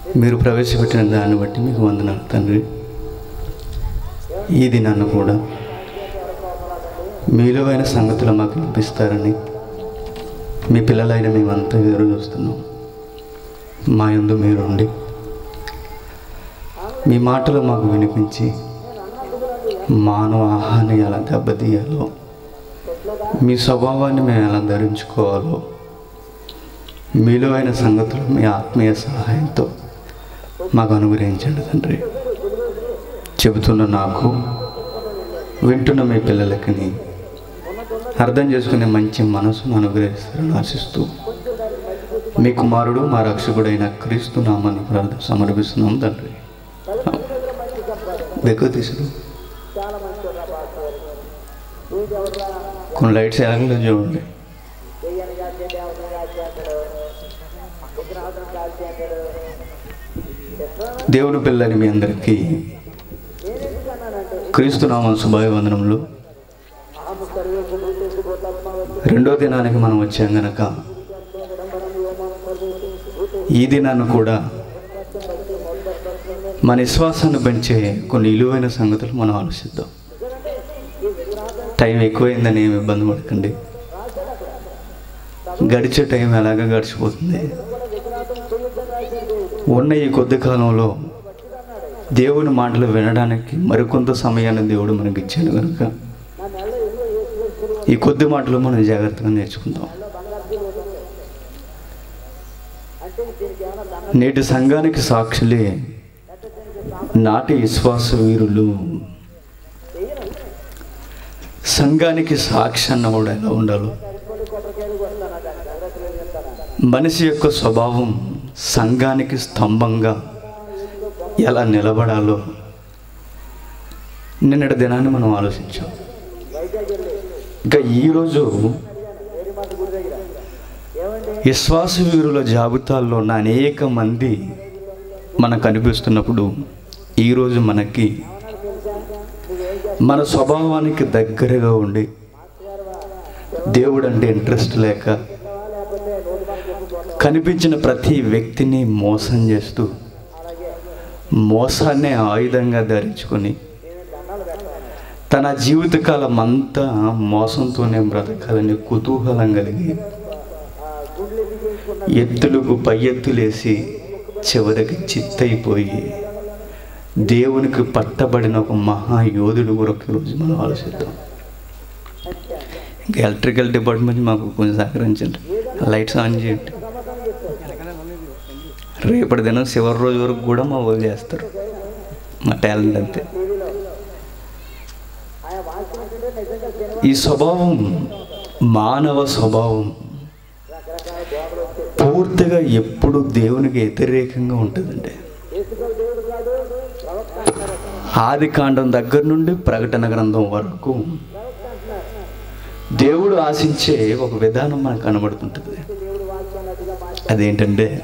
మీరు ప్రవేశపెట్టిన దాన్ని బట్టి మీకు వందనాలు తండ్రి. ఈ దినాన్ని కూడా మీలోవైన సంగతులు మాకు వినిపిస్తారని మీ పిల్లలైన మేమంతా ఎదురు చూస్తున్నాం. మా యందు మీరుండి మీ మాటలు మాకు వినిపించి మానవ ఆహాన్ని ఎలా దెబ్బతీయాలో, మీ స్వభావాన్ని మేము ఎలా ధరించుకోవాలో, మీలో అయిన సంగతులు మీ ఆత్మీయ సహాయంతో మాకు అనుగ్రహించండి తండ్రి. చెబుతున్న నాకు, వింటున్న మీ పిల్లలకి అర్థం చేసుకునే మంచి మనసును అనుగ్రహిస్తారని ఆశిస్తూ మీ కుమారుడు మా రక్షకుడైన క్రీస్తు నామాన్ని ప్రార్థన సమర్పిస్తున్నాం తండ్రి. ఎక్కువ తీసుకు కొన్ని లైట్స్ ఎలాగో చూడండి. దేవుని పిల్లని మీ అందరికీ క్రీస్తు నామం శుభాభివందనములు. రెండో దినానికి మనం వచ్చాం గనక ఈ దినాన్ని కూడా మన విశ్వాసాన్ని పెంచే కొన్ని విలువైన సంగతులు మనం ఆలోచిద్దాం. టైం ఎక్కువైందని ఏమి ఇబ్బంది పడకండి. గడిచే టైం ఎలాగ గడిచిపోతుంది. ఉన్న ఈ కొద్ది కాలంలో దేవుని మాటలు వినడానికి మరికొంత సమయాన్ని దేవుడు మనకి ఇచ్చాడు కనుక ఈ కొద్ది మాటలు మనం జాగ్రత్తగా నేర్చుకుందాం. నేటి సంఘానికి సాక్షులే నాటి విశ్వాస వీరులు. సంఘానికి సాక్షి అన్నవాడు ఎలా ఉండాలో, మనిషి యొక్క స్వభావం సంఘానికి స్తంభంగా ఎలా నిలబడాలో నిన్నటి దినాన్ని మనం ఆలోచించాం. ఇంకా ఈరోజు విశ్వాస వీరుల జాబితాల్లో ఉన్న అనేక మంది మనకు కనిపిస్తున్నప్పుడు ఈరోజు మనకి మన స్వభావానికి దగ్గరగా ఉండి దేవుడు అంటే ఇంట్రెస్ట్ లేక కనిపించిన ప్రతి వ్యక్తిని మోసం చేస్తూ మోసాన్ని ఆయుధంగా ధరించుకొని తన జీవితకాలం అంతా మోసంతోనే బ్రతకాలని కుతూహలం కలిగి ఎత్తులకు పై ఎత్తులేసి చివరికి చిత్తైపోయి దేవునికి పట్టబడిన ఒక మహాయోధుడు కొరకు ఈరోజు మనం ఆలోచిద్దాం. ఇంకా ఎలక్ట్రికల్ డిపార్ట్మెంట్ మాకు కొంచెం సహకరించండి. లైట్స్ ఆన్ చేయండి. రేపటి దినం చివరి రోజు వరకు కూడా మా వాళ్ళు చేస్తారు. మా టాలెంట్ అంతే. ఈ స్వభావం మానవ స్వభావం పూర్తిగా ఎప్పుడు దేవునికి వ్యతిరేకంగా ఉంటుందండి. ఆది కాండం దగ్గర నుండి ప్రకటన గ్రంథం వరకు దేవుడు ఆశించే ఒక విధానం మనకు కనబడుతుంటుంది. అదేంటంటే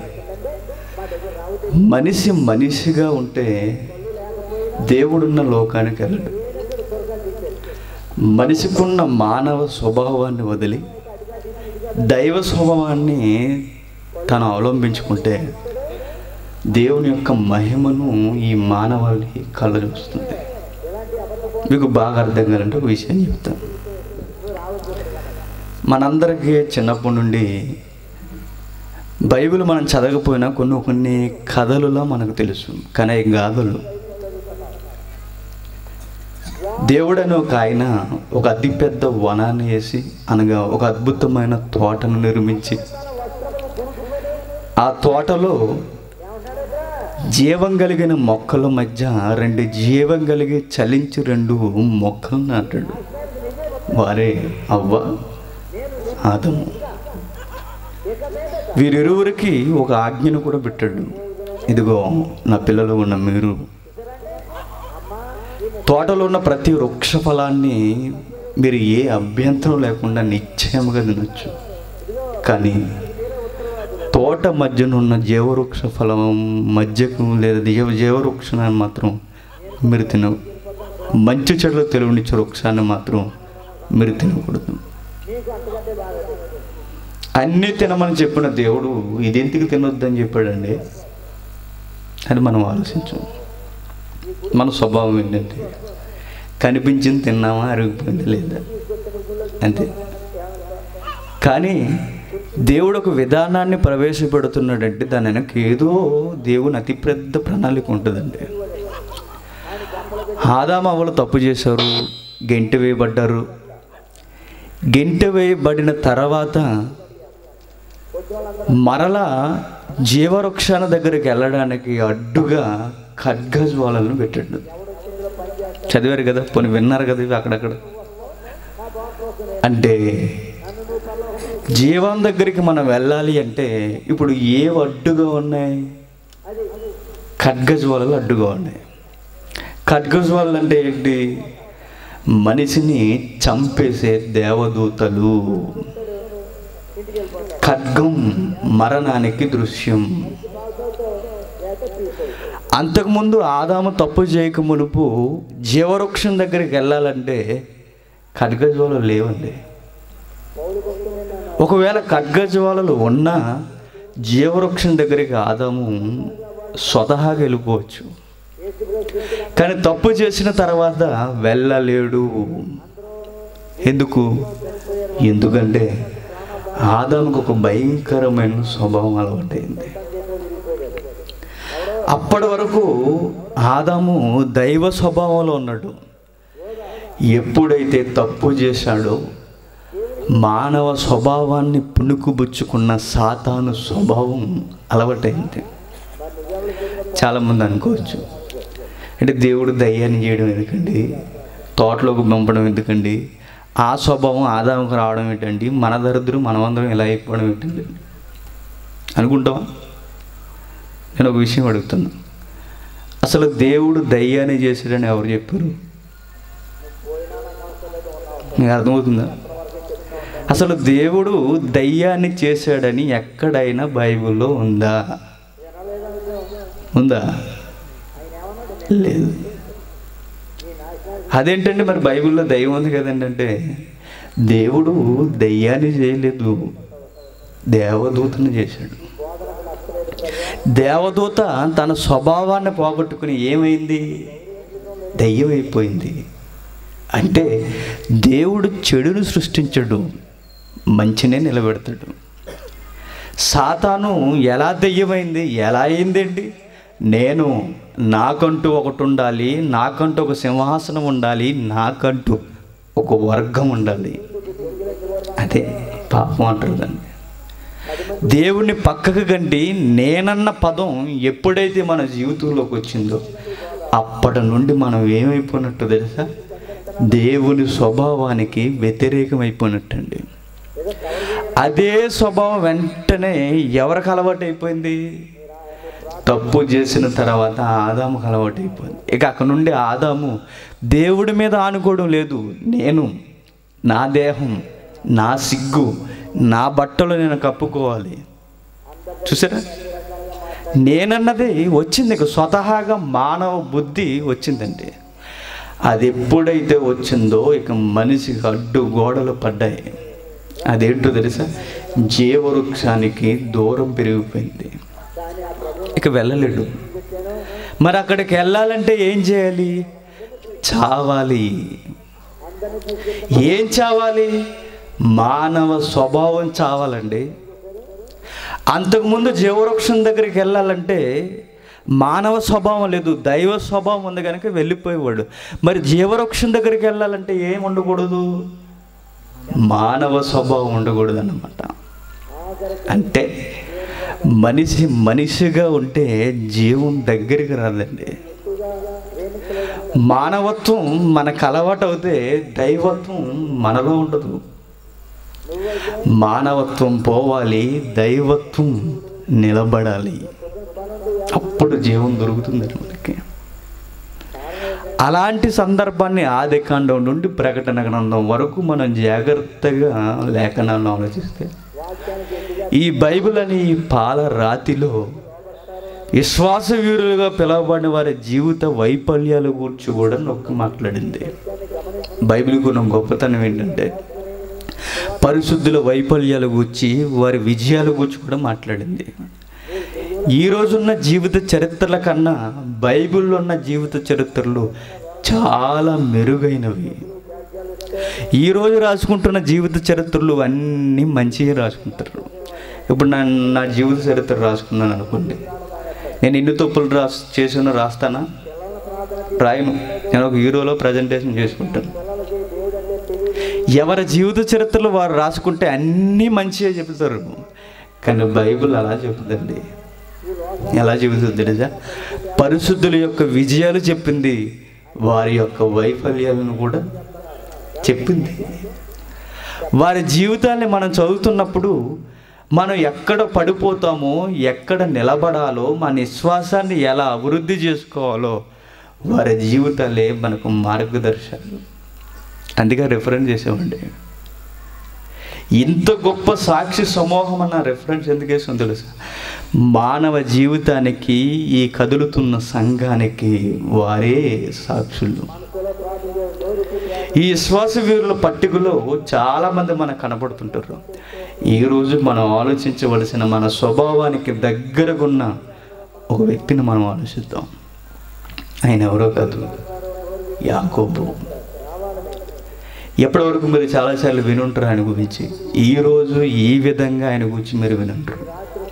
మనిషి మనిషిగా ఉంటే దేవుడున్న లోకానికి వెళ్ళడు. మనిషికున్న మానవ స్వభావాన్ని వదిలి దైవ స్వభావాన్ని తను అవలంబించుకుంటే దేవుని యొక్క మహిమను ఈ మానవాళి కళ్ళ చూస్తుంది. మీకు బాగా అర్థం కావాలంటే ఒక విషయం చెప్తాను. మనందరికీ చిన్నప్పటి నుండి బైబిల్ మనం చదవకపోయినా కొన్ని కథలులా మనకు తెలుసు. కానీ ఈ గాథలు దేవుడని ఒక ఆయన ఒక అతిపెద్ద వనాన్ని వేసి అనగా ఒక అద్భుతమైన తోటను నిర్మించి ఆ తోటలో జీవం కలిగిన మొక్కల మధ్య రెండు జీవం కలిగి చలించి రెండు మొక్కలు నాటాడు. వారే అవ్వ, ఆదము. వీరిరువురికి ఒక ఆజ్ఞను కూడా పెట్టాడు. ఇదిగో నా పిల్లలు ఉన్న మీరు తోటలో ఉన్న ప్రతి వృక్ష ఫలాన్ని మీరు ఏ అభ్యంతరం లేకుండా నిశ్చయముగా తినొచ్చు. కానీ తోట మధ్యనున్న జీవవృక్ష ఫలం మధ్యకు లేదా జీవవృక్షాన్ని మాత్రం మీరు తినవు. మంచి చెడులు తెలివినిచ్చే వృక్షాన్ని మాత్రం మీరు తినకూడదు. అన్నీ తినమని చెప్పిన దేవుడు ఇదెందుకు తినొద్దని చెప్పాడండి? అని మనం ఆలోచించాం. మన స్వభావం ఏంటంటే కనిపించింది తిన్నామా, అరిగిపోయింది లేదా, అంతే. కానీ దేవుడు ఒక విధానాన్ని ప్రవేశపెడుతున్నాడంటే దాని వెనక ఏదో దేవుని అతి పెద్ద ప్రణాళిక ఉంటుందండి. ఆదాము అవ్వలు తప్పు చేశారు, గెంటి వేయబడ్డారు. గెంటి వేయబడిన తర్వాత మరలా జీవవృక్షాల దగ్గరికి వెళ్ళడానికి అడ్డుగా ఖడ్గజ్వాలను పెట్టాడు. చదివారు కదా, పోనీ విన్నారు కదా ఇవి అక్కడక్కడ. అంటే జీవం దగ్గరికి మనం వెళ్ళాలి అంటే ఇప్పుడు ఏ అడ్డుగా ఉన్నాయి? ఖడ్గజ్వాలలు అడ్డుగా ఉన్నాయి. ఖడ్గజ్వాలలు అంటే ఏంటి? మనిషిని చంపేసే దేవదూతలు. ఖడ్గం మరణానికి దృశ్యం. అంతకుముందు ఆదాము తప్పు చేయక మునుపు జీవవృక్షం దగ్గరికి వెళ్ళాలంటే ఖడ్గజ్వాలలు లేవండి. ఒకవేళ ఖడ్గజ్వాలలు ఉన్నా జీవవృక్షం దగ్గరికి ఆదాము స్వతహాగా వెళ్ళిపోవచ్చు. కానీ తప్పు చేసిన తర్వాత వెళ్ళలేడు. ఎందుకంటే ఆదాముకు ఒక భయంకరమైన స్వభావం అలవాటైంది. అప్పటి వరకు ఆదాము దైవ స్వభావంలో ఉన్నాడు. ఎప్పుడైతే తప్పు చేశాడో మానవ స్వభావాన్ని పుణుకుబుచ్చుకున్న సాతాను స్వభావం అలవాటైంది. చాలామంది అనుకోవచ్చు, అంటే దేవుడు దయ్యాన్ని చేయడం ఎందుకండి, తోటలోకి పంపడం ఎందుకండి, ఆ స్వభావం ఆదాముకు రావడం ఏంటండి, మన దరిద్రం మనమందరం ఇలా అయిపోవడం ఏంటండి అనుకుంటావా? నేను ఒక విషయం అడుగుతున్నా, అసలు దేవుడు దయ్యాన్ని చేశాడని ఎవరు చెప్పారు? మీకు అర్థమవుతుందా? అసలు దేవుడు దయ్యాన్ని చేశాడని ఎక్కడైనా బైబిల్లో ఉందా? లేదు. అదేంటండి మరి బైబిల్లో దయ్యం ఉంది కదండి అంటే, దేవుడు దయ్యాన్ని చేయలేదు, దేవదూతను చేశాడు. దేవదూత తన స్వభావాన్ని పోగొట్టుకుని ఏమైంది? దయ్యం అయిపోయింది. అంటే దేవుడు చెడును సృష్టించడు, మంచినే నిలబెడతాడు. సాతాను ఎలా దయ్యమైంది, ఎలా అయిందండి? నాకంటూ ఒకటి ఉండాలి, నాకంటూ ఒక సింహాసనం ఉండాలి, నాకంటూ ఒక వర్గం ఉండాలి. అదే పాపం అంటారు దాన్ని. దేవుణ్ణి పక్కకు గంటి నేనన్న పదం ఎప్పుడైతే మన జీవితంలోకి వచ్చిందో అప్పటి నుండి మనం ఏమైపోయినట్టు తెలుసా? దేవుని స్వభావానికి వ్యతిరేకమైపోయినట్టండి. అదే స్వభావం వెంటనే ఎవరికి అలవాటు అయిపోయింది? తప్పు చేసిన తర్వాత ఆదాముకు అలవాటు అయిపోయింది. ఇక అక్కడ నుండి ఆదాము దేవుడి మీద ఆనుకోవడం లేదు. నా దేహం, నా సిగ్గు, నా బట్టలు నేను కప్పుకోవాలి. చూసారా, నేనన్నది వచ్చింది. ఇక స్వతహాగా మానవ బుద్ధి వచ్చిందండి. అది ఎప్పుడైతే వచ్చిందో ఇక మనిషికి అడ్డు గోడలు పడ్డాయి. అదేంటో తెలుసా? జీవవృక్షానికి దూరం పెరిగిపోయింది, ఇక వెళ్ళలేడు. మరి అక్కడికి వెళ్ళాలంటే ఏం చేయాలి? చావాలి. ఏం చావాలి? మానవ స్వభావం చావాలండి. అంతకుముందు జీవవృక్షం దగ్గరికి వెళ్ళాలంటే మానవ స్వభావం లేదు, దైవ స్వభావం ఉంది కనుక వెళ్ళిపోయేవాడు. మరి జీవవృక్షం దగ్గరికి వెళ్ళాలంటే ఏం ఉండకూడదు? మానవ స్వభావం ఉండకూడదు అన్నమాట. అంటే మనిషిగా ఉంటే జీవం దగ్గరికి రాదండి. మానవత్వం మనకు అలవాటు అవుతే దైవత్వం మనలో ఉండదు. మానవత్వం పోవాలి, దైవత్వం నిలబడాలి. అప్పుడు జీవం దొరుకుతుంది మనకి. అలాంటి సందర్భాన్ని ఆదికాండం నుండి ప్రకటన గ్రంథం వరకు మనం జాగ్రత్తగా లేఖనాలను ఆలోచిస్తే ఈ బైబిల్ అని ఈ పాల రాతిలో విశ్వాస వీరులుగా పిలువబడిన వారి జీవిత వైఫల్యాల గురించి కూడా నొక్కి మాట్లాడింది. బైబిల్కి ఉన్న గొప్పతనం ఏంటంటే పరిశుద్ధుల వైఫల్యాల గురించి, వారి విజయాల గురించి కూడా మాట్లాడింది. ఈ రోజున్న జీవిత చరిత్రల కన్నా బైబిల్లో ఉన్న జీవిత చరిత్రలు చాలా మెరుగైనవి. ఈరోజు రాసుకుంటున్న జీవిత చరిత్రలు అన్నీ మంచిగా రాసుకుంటారు. ఇప్పుడు నా జీవిత చరిత్ర రాసుకున్నాను అనుకోండి, నేను ఎన్ని తప్పులు చేసానో రాస్తానా? రాయను. నేను ఒక హీరోలో ప్రజెంటేషన్ చేసుకుంటాను. ఎవరి జీవిత చరిత్రలు వారు రాసుకుంటే అన్నీ మంచిగా చెబుతారు. కానీ బైబిల్ అలా చెబుతుందండి. ఎలా చెబుతుంది తెలుసా? పరిశుద్ధుల యొక్క విజయాలు చెప్పింది, వారి యొక్క వైఫల్యాలను కూడా చెప్పింది. వారి జీవితాన్ని మనం చదువుతున్నప్పుడు మనం ఎక్కడ పడిపోతామో, ఎక్కడ నిలబడాలో, మన విశ్వాసాన్ని ఎలా అభివృద్ధి చేసుకోవాలో వారి జీవితాలే మనకు మార్గదర్శనం. అందుకే రిఫరెన్స్ చేసామండి. ఇంత గొప్ప సాక్షి సమూహం అన్న రిఫరెన్స్ ఎందుకు వేసాం తెలుసా? మానవ జీవితానికి, ఈ కదులుతున్న సంఘానికి వారే సాక్షులు. ఈ విశ్వాస వీరుల పట్టికలో చాలామంది మనకు కనపడుతుంటారు. ఈరోజు మనం ఆలోచించవలసిన, మన స్వభావానికి దగ్గరగా ఉన్న ఒక వ్యక్తిని మనం ఆలోచిద్దాం. ఆయన ఎవరో కాదు, యాకోబు. ఎప్పటివరకు మీరు చాలాసార్లు వినుంటారు ఆయన గురించి. ఈరోజు ఈ విధంగా ఆయన గురించి మీరు వినుంటారు.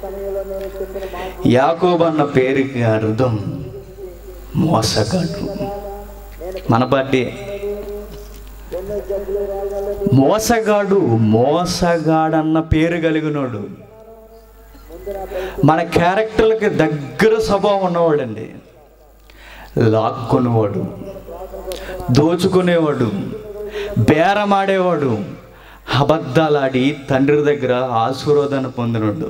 యాకోబు అన్న పేరుకి అర్థం మోసగాడు. మన పార్టీ మోసగాడన్న పేరు కలిగినోడు, మన క్యారెక్టర్లకి దగ్గర స్వభావం ఉన్నవాడండి. లాక్కునేవాడు, దోచుకునేవాడు, బేరమాడేవాడు, అబద్ధాలాడి తండ్రి దగ్గర ఆశీర్వాదాన్ని పొందినవాడు,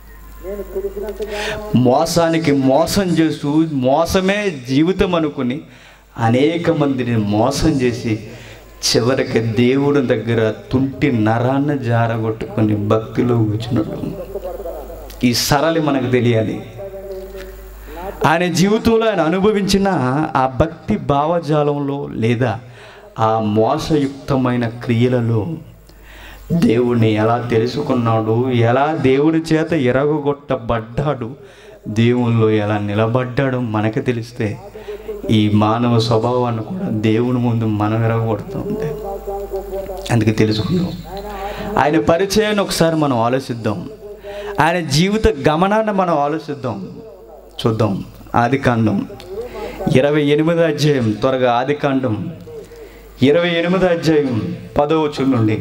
మోసానికి మోసం చేస్తూ మోసమే జీవితం అనుకుని అనేక మందిని మోసం చేసి చివరికి దేవుడి దగ్గర తుంటి నరాన్ని జారగొట్టుకొని భక్తిలో కూర్చున్నాడు. ఈ సరళి మనకు తెలియాలి. ఆయన జీవితంలో ఆయన అనుభవించిన ఆ భక్తి భావజాలంలో లేదా ఆ మోసయుక్తమైన క్రియలలో దేవుణ్ణి ఎలా తెలుసుకున్నాడు, ఎలా దేవుడి చేత ఎరగొట్టబడ్డాడు, దేవుల్లో ఎలా నిలబడ్డాడు మనకు తెలిస్తే ఈ మానవ స్వభావాన్ని కూడా దేవుని ముందు మనం ఎరగొడుతుంది. అందుకే తెలుసుకుందాం. ఆయన పరిచయాన్ని ఒకసారి మనం ఆలోచిద్దాం. ఆయన జీవిత గమనాన్ని మనం ఆలోచిద్దాం. చూద్దాం. ఆదికాండం 28వ అధ్యాయం. త్వరగా ఆదికాండం 28వ అధ్యాయం 10వ వచనం నుండి.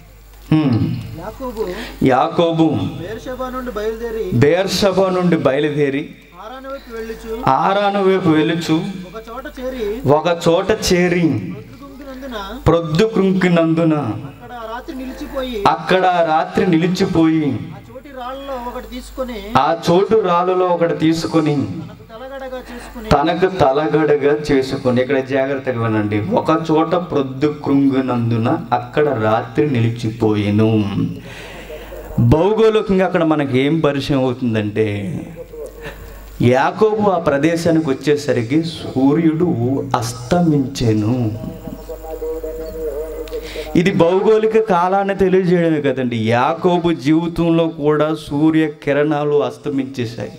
యాకోబు బెయేర్షెబా నుండి బయలుదేరి ఆరాను వైపు వెళ్ళుచు ఒక చోట చేరి ప్రొద్దు కృంకినందున అక్కడ రాత్రి నిలిచిపోయి ఆ చోటు రాళ్ళలో ఒకటి తీసుకొని తనకు తలగడగా చేసుకొని. ఇక్కడ జాగ్రత్తగా వినండి. ఒక చోట ప్రొద్దు కృంగినందున అక్కడ రాత్రి నిలిచిపోయేను. భౌగోళికంగా అక్కడ మనకి ఏం పరిచయం అవుతుందంటే, యాకోబు ఆ ప్రదేశానికి వచ్చేసరికి సూర్యుడు అస్తమించెను. ఇది భౌగోళిక కాలాన్ని తెలియజేయడమే కదండి, యాకోబు జీవితంలో కూడా సూర్య కిరణాలు అస్తమించేశాయి.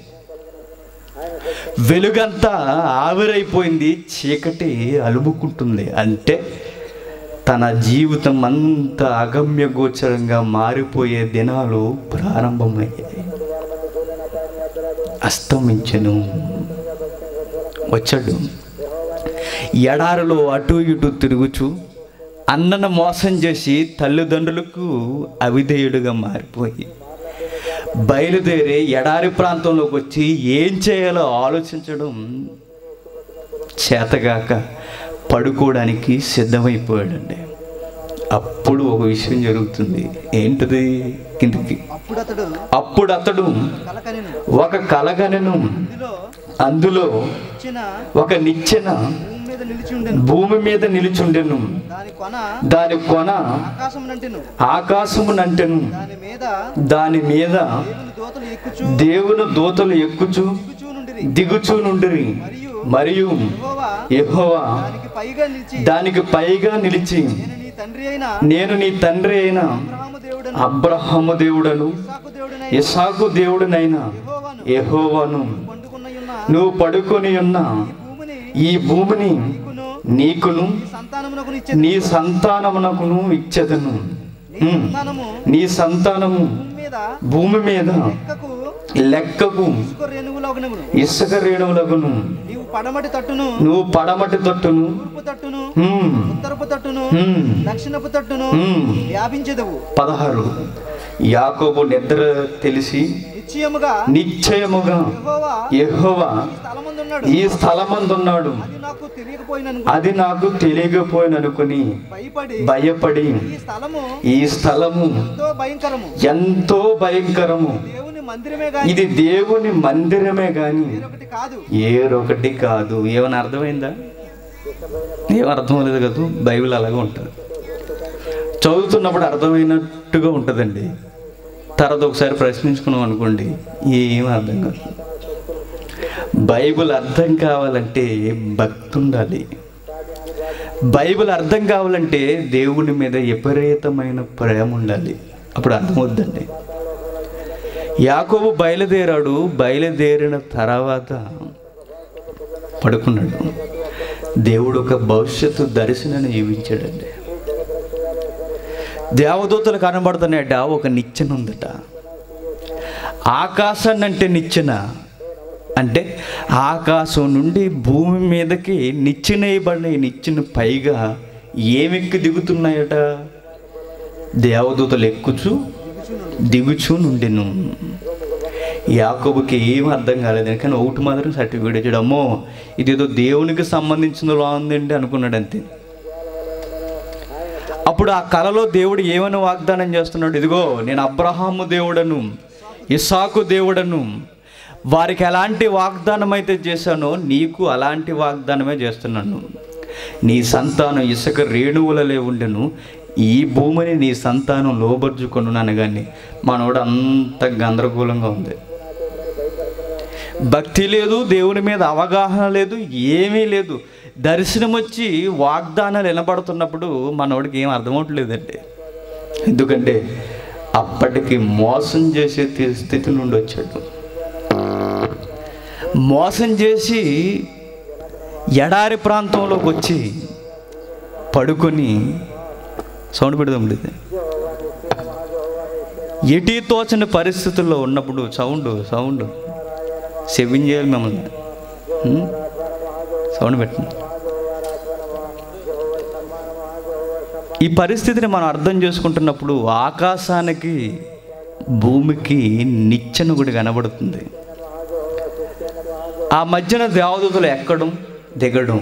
వెలుగంతా ఆవిరైపోయింది, చీకటి అలుముకుంటుంది. అంటే తన జీవితం అంతా అగమ్య గోచరంగా మారిపోయే దినాలు ప్రారంభమయ్యాయి. అస్తమించెను. వచ్చాడు. ఎడారిలో అటు ఇటు తిరుగుచు అన్నను మోసం చేసి తల్లిదండ్రులకు అవిధేయుడుగా మారిపోయి బయలుదేరి ఎడారి ప్రాంతంలోకి వచ్చి ఏం చేయాలో ఆలోచించడం చేతగాక పడుకోవడానికి సిద్ధమైపోయాడండి. అప్పుడు ఒక విషయం జరుగుతుంది. ఏంటిది? కిందకి అప్పుడు అతడు ఒక కలగనెను. అందులో ఒక నిచ్చెన భూమి మీద నిలిచుండెను. దాని కొన ఆకాశమునంటెను. దాని మీద దేవుని దూతలు ఎక్కుచు దిగుచూ నుండిరి. మరియు యెహోవా దానికి పైగా నిలిచి నేను నీ తండ్రి అయిన అబ్రహాము దేవుడను ఇస్సాకు దేవుడనైన యెహోవాను నువ్వు పడుకొని ఉన్న ఈ భూమిని నీకును నీ సంతానమునకును ఇచ్చెదను. నీ సంతానము భూమి మీద లెక్కకు ఇసుక రేణువులగును. నువ్వు పడమటి తట్టును ఉత్తరపు తట్టును దక్షిణపు తట్టును వ్యాపించెదవు. 16 యాకోబు నిద్ర తెలిసి నిశ్చయముగా యెహోవా ఈ స్థలమందున్నాడు, అది నాకు తెలియకపోయిననుకుని భయపడి ఈ స్థలము ఎంతో భయంకరము, ఇది దేవుని మందిరమే గాని ఏరొకటి కాదు. ఏమైనా అర్థమైందా? ఏమర్థం లేదు కదా. బైబిల్ అలాగే ఉంటుంది, చదువుతున్నప్పుడు అర్థమైనట్టుగా ఉంటుందండి. తర్వాత ఒకసారి ప్రశ్నించుకున్నాం అనుకోండి, ఏం అర్థం కాదు. బైబిల్ అర్థం కావాలంటే భక్తి ఉండాలి. బైబిల్ అర్థం కావాలంటే దేవుని మీద విపరీతమైన ప్రేమ ఉండాలి. అప్పుడు అర్థమవుద్దండి. యాకోబు బయలుదేరాడు. బయలుదేరిన తర్వాత పడుకున్నాడు. దేవుడు ఒక భవిష్యత్తు దర్శనాన్ని జీవించాడండి. దేవదూతలు కనబడుతున్నాయట. ఒక నిచ్చెన ఉందట. ఆకాశాన్ని అంటే నిచ్చెన అంటే ఆకాశం నుండి భూమి మీదకి నిచ్చెన వేయబడిన ఈ నిచ్చెన పైగా ఏమెక్కి దిగుతున్నాయట? దేవదూతలు ఎక్కుచు దిగుచు నుండెను. యాకోబుకి ఏం అర్థం కాలేదు, కానీ ఒకటి మాత్రం సర్టిఫికేట్ ఇచ్చాడు. అమ్మో ఇదేదో దేవునికి సంబంధించిందిలా ఉందండి అనుకున్నాడు అంతే. అప్పుడు ఆ కలలో దేవుడు ఏమని వాగ్దానం చేస్తున్నాడు? ఇదిగో నేను అబ్రహాము దేవుడను, ఇస్సాకు దేవుడను, వారికి ఎలాంటి వాగ్దానం అయితే చేశానో నీకు అలాంటి వాగ్దానమే చేస్తున్నాను. నీ సంతానం ఇసుక రేణువులలే ఉండెను, ఈ భూమిని నీ సంతానం లోబర్చుకొను అనగానే మనోడు అంత గందరగోళంగా ఉంది. భక్తి లేదు, దేవుని మీద అవగాహన లేదు, ఏమీ లేదు. దర్శనం వచ్చి వాగ్దానాలు వినబడుతున్నప్పుడు మనోడికి ఏం అర్థమవట్లేదండి. ఎందుకంటే అప్పటికి మోసం చేసే స్థితి నుండి వచ్చాడు. మోసం చేసి ఎడారి ప్రాంతంలోకి వచ్చి పడుకొని సౌండ్ పెడదాం. ఎటీ తోచని పరిస్థితుల్లో ఉన్నప్పుడు సౌండ్ సెవిన్ చేయాలి మిమ్మల్ని. సౌండ్ పెట్టండి. ఈ పరిస్థితిని మనం అర్థం చేసుకుంటున్నప్పుడు ఆకాశానికి భూమికి నిచ్చెన కూడా కనబడుతుంది. ఆ మధ్యన దేవదూతలు ఎక్కడం దిగడం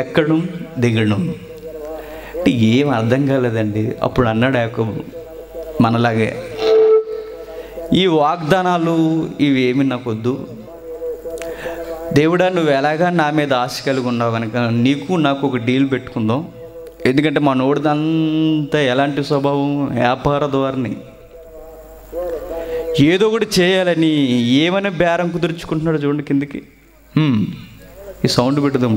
అంటే ఏం అర్థం కాలేదండి. అప్పుడు అన్నాడు యాకోబు మనలాగే, ఈ వాగ్దానాలు ఇవేమి నాకు వద్దు దేవుడా, నువ్వు ఎలాగా నా మీద ఆశ కలిగి ఉన్నావు కనుక నీకు నాకు ఒక డీల్ పెట్టుకుందాం. ఎందుకంటే మా నోడిదంతా ఎలాంటి స్వభావం, వ్యాపార ధోరణి, ఏదో ఒకటి చేయాలని ఏమైనా బేరం కుదుర్చుకుంటున్నాడు. చూడండి కిందికి. ఈ సౌండ్ పెట్టుదాం.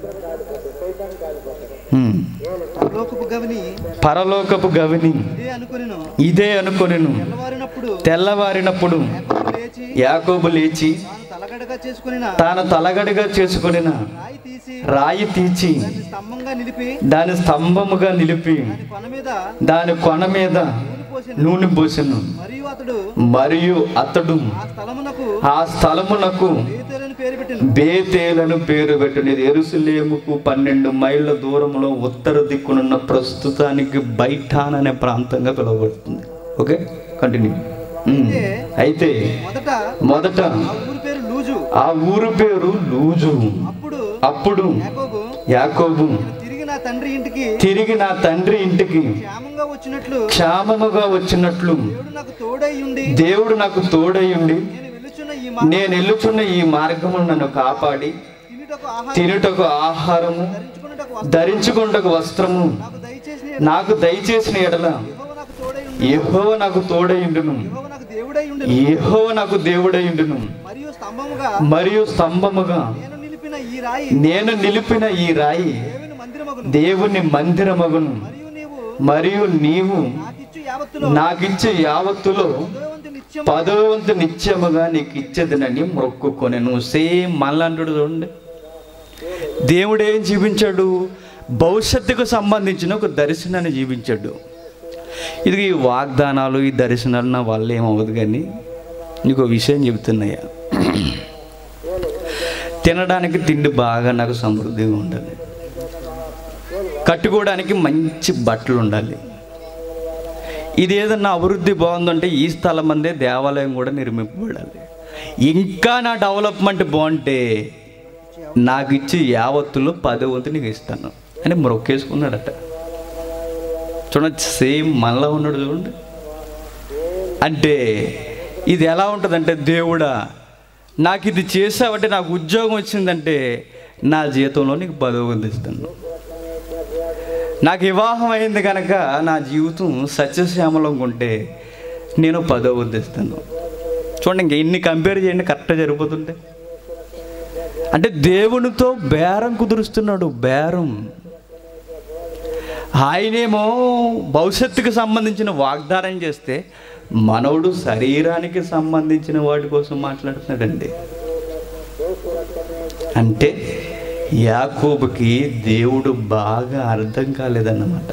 పరలోకపు గవిని ఇదే అనుకొనెను. తెల్లవారినప్పుడు యాకోబు లేచి తాను తలగడగా చేసుకొనిన రాయి తీసి దాని స్తంభముగా నిలిపి దాని కొన మీద నూనె పోసెను. మరియు అతడు ఆ స్థలమునకు బేతేలను పేరు పెట్టిన. యెరూషలేముకు 12 మైళ్ళ దూరంలో ఉత్తర దిక్కునున్న ప్రస్తుతానికి బైఠాన్ అనే ప్రాంతంగా పిలువబడుతుంది. Okay, continue. అయితే మొదట ఆ ఊరు పేరు లూజు. అప్పుడు యాకోబు తిరిగి నా తండ్రి ఇంటికి క్షేమముగా వచ్చినట్లు దేవుడు నాకు తోడై ఉండి నేను వెళ్ళుచున్న ఈ మార్గమును నన్ను కాపాడి తినుటకు ఆహారము ధరించుకొనుటకు వస్త్రము నాకు దయచేసిన ఎడల యెహోవా నాకు తోడైయుండును, యెహోవా నాకు దేవుడైయుండును. మరియు స్తంభముగా నేను నిలిపిన ఈ రాయి దేవుని మందిరమగును. మరియు నీవు నాకిచ్చు యావత్తులో నాకిచ్చే యావత్తులో 10వ వంతు నిత్యముగా నీకు ఇచ్చేదనని మొక్కుకొనెను. సేమ్ మళ్ళీ అంటాడు చూడండి. దేవుడు ఏం జీవించాడు? భవిష్యత్తుకు సంబంధించిన ఒక దర్శనాన్ని జీవించాడు. ఇది ఈ వాగ్దానాలు, ఈ దర్శనాలు నా వల్ల ఏమవ్వదు, కానీ నీకు విషయం చెబుతున్నాయా, తినడానికి తిండి బాగా నాకు సమృద్ధిగా ఉండాలి, కట్టుకోవడానికి మంచి బట్టలు ఉండాలి. ఇది ఏదన్నా అభివృద్ధి బాగుందంటే ఈ స్థలం అందే దేవాలయం కూడా నిర్మింపబడాలి. ఇంకా నా డెవలప్మెంట్ బాగుంటే నాకు ఇచ్చి యావత్తులో 10వ వంతు నీకు ఇస్తాను అని మొక్కేసుకున్నాడట. చూడండి, సేమ్ మనలో ఉన్నాడు చూడండి. అంటే ఇది ఎలా ఉంటుందంటే, దేవుడా నాకు ఇది చేసావంటే, నాకు ఉద్యోగం వచ్చిందంటే నా జీవితంలో నీకు 10వ వంతు ఇస్తాను. నాకు వివాహం అయింది కనుక నా జీవితం సత్యశ్యామలంగా ఉంటే నేను 10వ వంతు ఇస్తాను. చూడండి, ఇంక ఇన్ని కంపేర్ చేయండి, కరెక్ట్గా జరిగిపోతుంటే. అంటే దేవునితో బేరం కుదురుస్తున్నాడు. బేరం. ఆయనేమో భవిష్యత్తుకు సంబంధించిన వాగ్దానం చేస్తే, మనవుడు శరీరానికి సంబంధించిన వాటి కోసం మాట్లాడుతున్నాడండి. అంటే యాకోబుకి దేవుడు బాగా అర్థం కాలేదన్నమాట.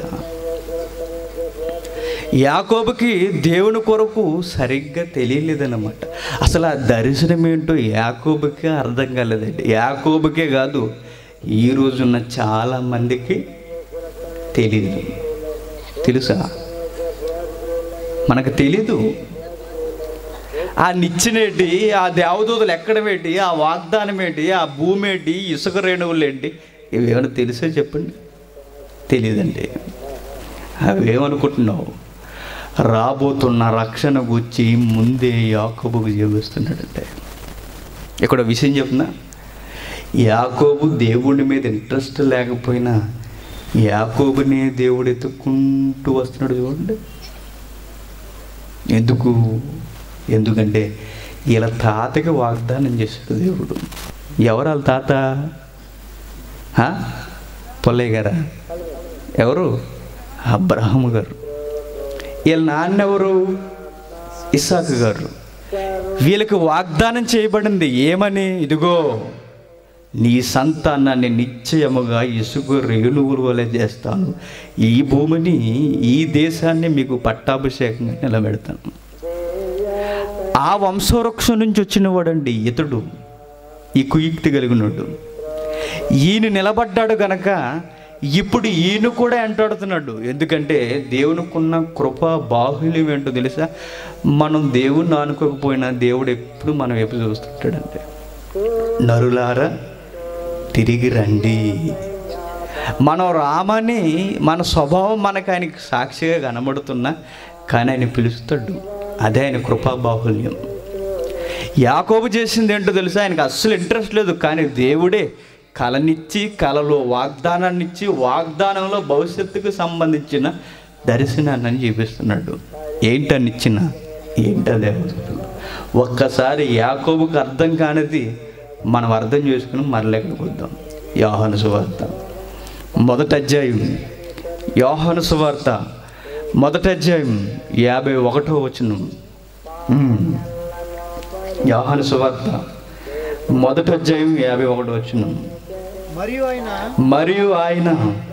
యాకోబుకి దేవుని కొరకు సరిగ్గా తెలియలేదన్నమాట. అసలు ఆ దర్శనం ఏంటో యాకోబుకే అర్థం కాలేదండి. యాకోబుకే కాదు, ఈ రోజున్న చాలామందికి తెలీదు. తెలుసా? మనకు తెలీదు. ఆ నిచ్చినేటి, ఆ దేవదూతలు ఎక్కడ పెట్టి, ఆ వాగ్దానం ఏంటి, ఆ భూమి ఏంటి, ఇసుక రేణువులు ఏంటి, ఇవేమైనా తెలిసే చెప్పండి. తెలియదండి. అవేమనుకుంటున్నావు? రాబోతున్న రక్షణ గురించి ముందే యాకోబుకు జీవిస్తున్నాడంటే. ఇక్కడ విషయం చెప్తున్నా, యాకోబు దేవుడి మీద ఇంట్రెస్ట్ లేకపోయినా యాకోబునే దేవుడు ఎత్తుక్కుంటూ వస్తున్నాడు చూడండి. ఎందుకంటే ఇలా తాతకి వాగ్దానం చేశాడు దేవుడు. ఎవరు వాళ్ళ తాత? పొల్లయ్య గారా? ఎవరు? అబ్రహాము గారు. వీళ్ళ నాన్న ఎవరు? ఇస్సాకు గారు. వీళ్ళకి వాగ్దానం చేయబడింది ఏమని? ఇదిగో నీ సంతానాన్ని నిశ్చయముగా ఇసుక రేణువుల వలె చేస్తాను, ఈ భూమిని, ఈ దేశాన్ని మీకు పట్టాభిషేకంగా నిలబెడతాను. ఆ వంశవృక్షం నుంచి వచ్చిన వాడండి ఇతడు, ఈ కుయుక్తి కలిగినోడు. ఈయన నిలబడ్డాడు గనక ఇప్పుడు ఈయన కూడా వెంటాడుతున్నాడు. ఎందుకంటే దేవునికున్న కృప బాహుల్యం ఏంటో తెలుసా? మనం దేవుణ్ణి ఆనుకోకపోయినా దేవుడు ఎప్పుడు మనం వైపు చూస్తుంటాడంటే, నరులారా తిరిగి రండి. మనం రామని మన స్వభావం మనకు ఆయనకి సాక్షిగా కనబడుతున్నా కానీ ఆయన పిలుస్తాడు. అదే ఆయన కృపా బాహుల్యం. యాకోబు చేసింది ఏంటో తెలుసా? ఆయనకు అస్సలు ఇంట్రెస్ట్ లేదు, కానీ దేవుడే కళనిచ్చి, కళలో వాగ్దానాన్ని ఇచ్చి, వాగ్దానంలో భవిష్యత్తుకు సంబంధించిన దర్శనాన్ని చూపిస్తున్నాడు. ఏంటనిచ్చిన? ఏంటదే? ఒక్కసారి యాకోబుకి అర్థం కానిది మనం అర్థం చేసుకుని మరలేక్కడికి వద్దాం. యోహాను సువార్త 1వ అధ్యాయం. యోహాను సువార్త 1వ అధ్యాయం 51వ వచనం. యోహాను సువార్త 1వ అధ్యాయం 51వ వచనం. మరియు ఆయన